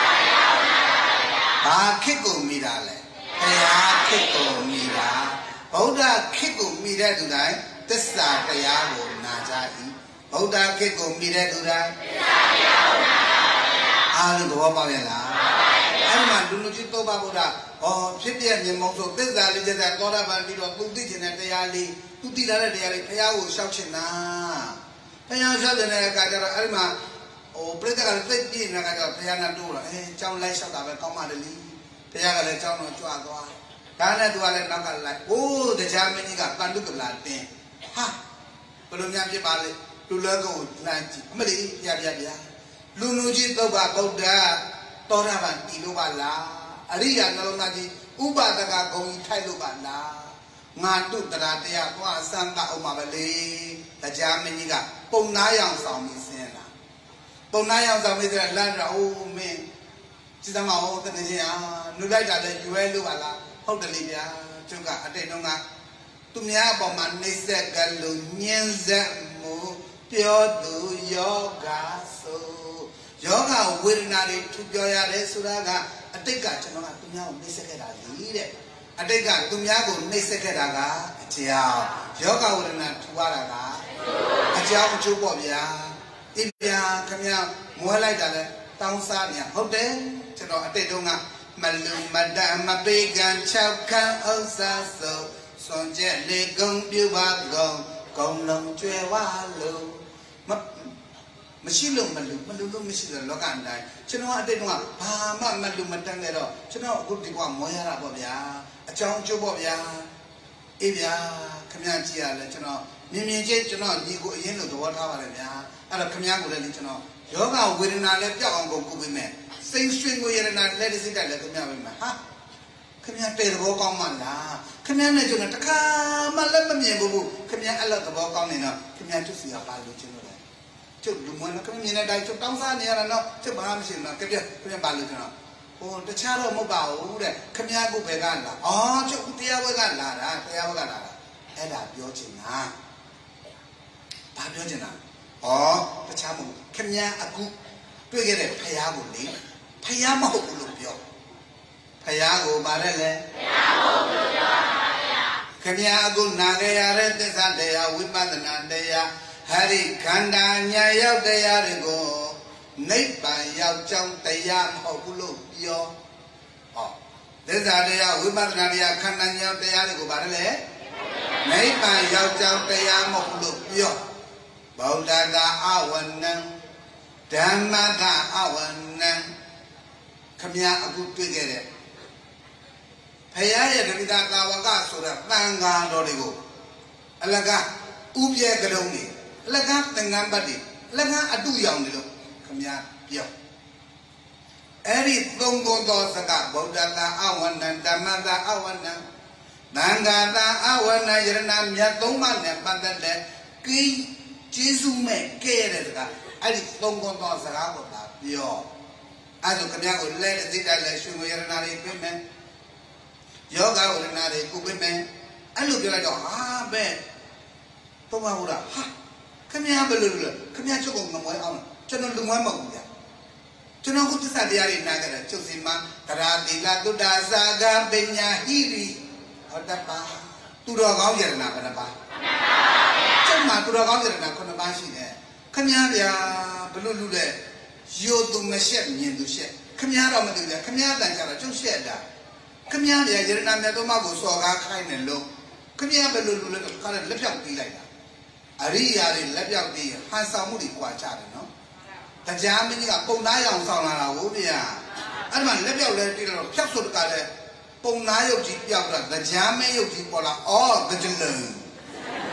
ဘာခေတ်ကိုမိတာလဲတရားခေတ်ကိုမိတာဗုဒ္ဓခေတ်ကိုမိတဲ့သူတိုင်းသစ္စာတရားကိုနာကြ၏ဗုဒ္ဓခေတ်ကိုမိတဲ့သူတိုင်းသစ္စာတရားကိုနာကြ၏အားလုံးသဘောပေါက်ရဲ့လားအဲ့ဒီမှာလူလူကြီးတော့ပါဗုဒ္ဓဖြစ်ပြမြင်မောဆိုသစ္စာလေးချက်သောတာပန်ပြီးတော့သူသိချင်တဲ့တရားလေးသူသိလာတဲ့တရားလေးဘုရားကိုရှောက်ချင်တာဘုရားရှောက်တဲ့အခါကျတော့အဲ့ဒီမှာပြိတ္တကလည်းသိပြနေတာကဘုရားနဲ့တိုးလာကျောင်းလိုက်လျှောက်တာပဲကောင်းပါလေဘုရားကလည်းကျောင်းတော်ကြွသွားဒါနဲ့သူကလည်းနောက်ကလိုက်တရားမင်းကြီးကပန္တုကလာတင်းဟာဘယ်လိုများဖြစ်ပါလဲလူလောကကိုလှမ်းကြည့်အမလေးပြလူလူကြီးသုဘဗုဒ္ဓသောတာပန်တည်လို့ပါလားအရိယာနှလုံးသားကြီးဥပဒကဂုံကြီးထိုက်လို့ပါလားငါတုတရာတရားသွားစမ်းကအောင်ပါပဲလေတရားမင်းကြီးကပုံနာရောင်ဆောင်ပြီးဆင်းလာပုံနာရောင်ဆောင်ပြီးလမ်းတော့မင်းစီစမ်းမအောင်တကယ်ချင်းနုလိုက်တာလည်းယူရဲလို့ပါလားဟုတ်တယ်လေဗျာကျုပ်ကအတိတ်တုန်းကသူများအပေါ်မှာနှိမ့်ဆက်ကလို့ညှင်းဆက်မှုပြောသူယောဂဆိုယောဂဝေဒနာတွေထူပြောရတယ်ဆိုတာကအတိတ်ကကျွန်တော်ကသူများကိုနှိမ့်ဆက်ခဲ့တာလေတဲ့အတိတ်ကသူများကိုနှိမ့်ဆက်ခဲ့တာကအကြောင်းယောဂဝေဒနာထူရတာကအကြောင်းအကျိုးပေါ့ဗျာအင်းဗျာခင်ဗျာမွေးလိုက်တာလဲတောင်းစားနေဟုတ်တယ်ကျွန်တော်အတိတ်တုန်းကမလူမတမပေကံ6ခန်းဥစ္စာစုံစွန်ကျက်လေကုံပြပါကုံလုံးကျွဲဝါလုံးမရှိလို့မလူလို့မရှိတဲ့လောကအတိုင်းကျွန်တော်အတိတ်တုန်းကဘာမှမလူမတန်းခဲ့တော့ကျွန်တော်အခုဒီကွာမွေးရတာပေါ့ဗျာအကြောင်းကျိုးပေါ့ဗျာအေးဗျာခင်ဗျာကြည့်ရလဲကျွန်တော်မြင်ချင်းကျွန်တော်ညီကိုအရင်လိုသဘောထားပါတယ်ဗျာအဲ့တော့ခင်ဗျာကိုလည်းကျွန်တော်ယောဂဝေဒနာလည်းပြောက်အောင်ကိုကုပေးမယ်စိတ်ရွှင်ကိုရနာလက်တစိတ်လည်းခင်ဗျာပဲမှာဟာခင်ဗျာတဲ့သဘောကောင်းမှလားခင်ဗျာနဲ့ကျွန်တော်တခါမှလည်းမမြင်ဘူးခင်ဗျာအဲ့လိုသဘောကောင်းနေတော့ခင်ဗျာသူစီကပါလို့ကျွန်တော်လည်းကျုပ်လူမွေးတော့ခင်ဗျာမြင်တဲ့အတိုင်းကျုပ်တောင်းစားနေရတာတော့ကျုပ်ဘာမှမရှိဘူးနော်ခင်ဗျာပါလို့ကျွန်တော်တခြားတော့မဟုတ်ပါဘူးတဲ့ခင်ဗျာကိုဘယ်ကလာကျုပ်တရားဘက်ကလာတာတရားဘက်ကလာတာအဲ့ဒါပြောချင်တာဘာပြောချင်တာတခြားမဟုတ်ခင်ဗျာအခုတွေ့ခဲ့တဲ့ဖယားကိုလေဖယားမဟုတ်ဘူးလို့ပြောဖယားကိုပါတယ်လေဖယားမဟုတ်ဘူးလို့ပြောတာဗျာခင်ဗျာအခုနာခဲ့ရတဲ့သစ္စာတရားဝိပဿနာတရားဟာဒီခန္ဓာညာရောက်တရားတွေကိုနိဗ္ဗာန်ရောက်ကြောင်းတရားမဟုတ်ဘူးလို့ပြောသစ္စာတရားဝိပဿနာတရားခန္ဓာညာတရားတွေကိုပါတယ်လေနိဗ္ဗာန်ရောက်ကြောင်းတရားမဟုတ်ဘူးလို့ပြောဗုဒ္ဓကအဝနံဓမ္မကအဝနံခမည်းအခုတွေ့ခဲ့တဲ့ဖယားရဲ့ဒမိတာကာဝကဆိုတဲ့တန်ဃာတော်တွေကိုအလကားဥပြဲကတုံးတွေအလကားသင်္ကန်းပတ်တွေအလကားအတုရောင်တွေလို့ခမည်းပြောအဲ့ဒီသုံးကုန်သောစကားဗုဒ္ဓကအဝနံဓမ္မကအဝနံသံဃာကအဝနံယရဏမြတ်သုံးပါးနဲ့ပတ်သက်တဲ့ကိကျေးဇူးမဲ့ကဲတဲ့စကားအဲ့ဒီသုံးကုန်သောစကားကိုသာပြောအဲ့ဒါခင်ဗျားကိုလဲတဲ့သိတဲ့လဲရွှေငွေရတနာတွေပြမယ်ယောဂဝရဏတွေကုပြမယ်အဲ့လိုပြောလိုက်တော့ဟာပဲတော့မဟုတ်လားဟာခင်ဗျားဘယ်လိုလဲခင်ဗျားချုပ်ကုန်မွေးအောင်ကျွန်တော်လူမွေးမဟုတ်ဘူးဗျာကျွန်တော်ခုသစ္စာတရားတွေနားကြတယ်ချုပ်စီမတရာတိလသုဒ္ဓစာဂပညာဟိရိဟောတပါသူတော်ကောင်းယရနာဘယ်နှပါကျမသူတော်ကောင်းယရနာ9ပါးရှိတယ်ခင်ဗျားဗျာဘယ်လိုလူလဲရိုသူမရှက်မြင်သူရှက်ခမည်းတော်မသိဘူးခမည်းတန်ကြတော့ကျုပ်ရှက်တာခမည်းဗျာယရဏမြတ်တော်မကိုစော်ကားခိုင်းတယ်လို့ခမည်းဘယ်လိုလူလဲခါလက်ပြောက်ပြီးလိုက်တာအရိယာတွေလက်ပြောက်ပြီးဟန်ဆောင်မှုတွေကြွားကြတယ်နော်တရားမင်းကြီးကပုံသားရောင်ဆောင်လာတာဟုတ်ဗျာအဲ့ဒီမှာလက်ပြောက်လဲပြီးတော့ဖြောက်စုတကလည်းပုံသားရုပ်ကြီးပြောက်တာတရားမင်းရုပ်ကြီးပေါ်လာဩကြလုံ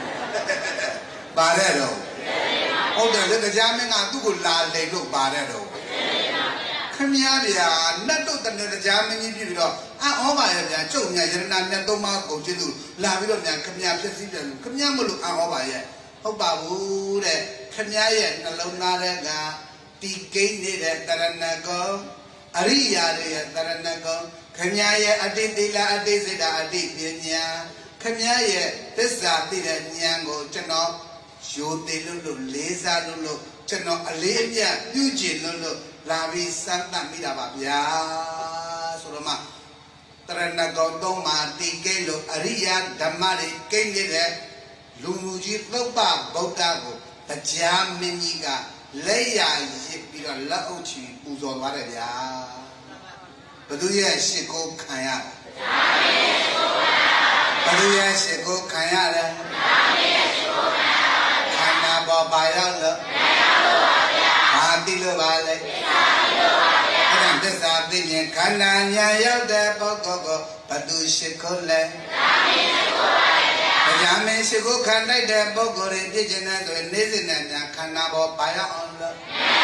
bà đây đâu ông đời cái giá mấy ngàn tu là lấy lúc bà đây đâu khăm nhà thì à nát đâu tận cái giá mấy như vậy đó ông bà nhà chỗ nhà dân nam nhà tôi mà cầu chế độ làm cái đó nhà khăm nhà phải xin tiền khăm nhà một lúc ông bà vậy ông bà bố đấy khăm nhà vậy là lâu na đấy cả tì cây này đấy ta là có Ariya đấy ta là có khăm nhà vậy adi tì là adi sẽ là adi biển nhà khăm nhà vậy tất cả tì là nhà ngồi cho nó vô tì lulu lê ra lulu cho nó lê nhà tiêu chí lulu là vì sáng tạo mi đã bảo ya số mà ta là có đông mà tì cây lục Ariya Dhamma đấy cây này đấy lulu chỉ lâu ba bao ta có ta cha mình gì cả lấy ya gì bị là lão chỉ bù giò vào đấy ya bây giờ sẽ có khai à bây giờ sẽ có khai à đấy khai nào bỏ bài ra nữa khai tí lừa bài đấy cái thằng thế sao tự nhiên khai nào nhà yêu đẹp bao có bây giờ sẽ có lên bây giờ mình sẽ có khai này đẹp bao có để đi trên này rồi nấy gì này khai nào bỏ bài ra nữa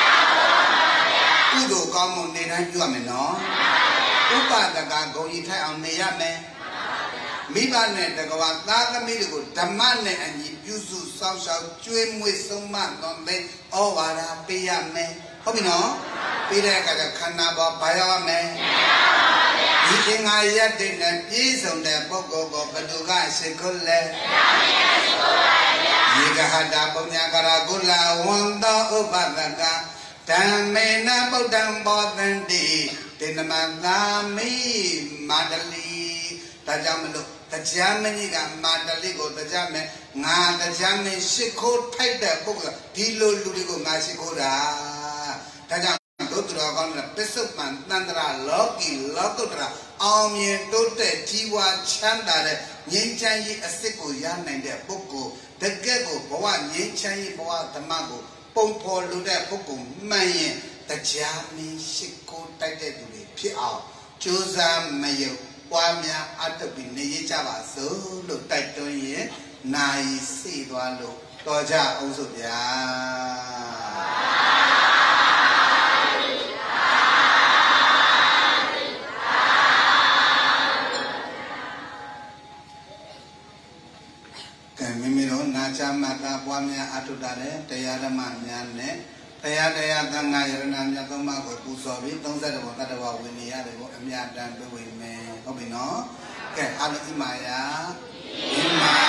cú đồ con một nên hay chưa mình nó cú ba ta cả câu gì thay ông này mẹ mỹ ban này ta có ta cái mỹ được đam mê này anh nhịp du du sao sao chuyên môi sông mặn còn đây ô bà ra bây mẹ không biết nó bây giờ cả khăn nào bỏ bài ra mẹ đi cái ngày gia đình này đi sống đẹp bao có cái đồ gai sẽ có lên gì cả hạt đá bông nhà cả cô là hoàng đó ở bà ta Tam me na bao đăng bao đăng đi tên mà ta mi madali ta chăm lo ta chăm ni cả madali ko ta chăm me nga ta chăm me sikho thay đẹp bốc là đi lô lô đi ko nga sikho ra ta chăm tốt rồi con là pesuk man nandra loki loko ra ao miền tốt đẹp jiwa chanda đấy nhân trang yi asik ko ya này đẹp bốc ko đặc cái ko bảoว่าnhân trang yi bảoว่าธรรมะko bông phô lưu đại bốc cùng mày ta cha mình sẽ cố tay để tụi mình phía ảo chú ra mày yêu qua nhà ăn tập bình này cha bà sớ lưu tay tôi nhé này xì đoan lưu to cha ông sụp ya cái mình nói na cha mà ta qua nhà ăn tụi ta đấy tây ra mà nhà này tây ra thằng ngày rồi nam nhà tôi mà có cụ sò biết tông ra được một ta được vào bên này được một em nhà đang bên bên mẹ có bị nó cái ăn được mà ya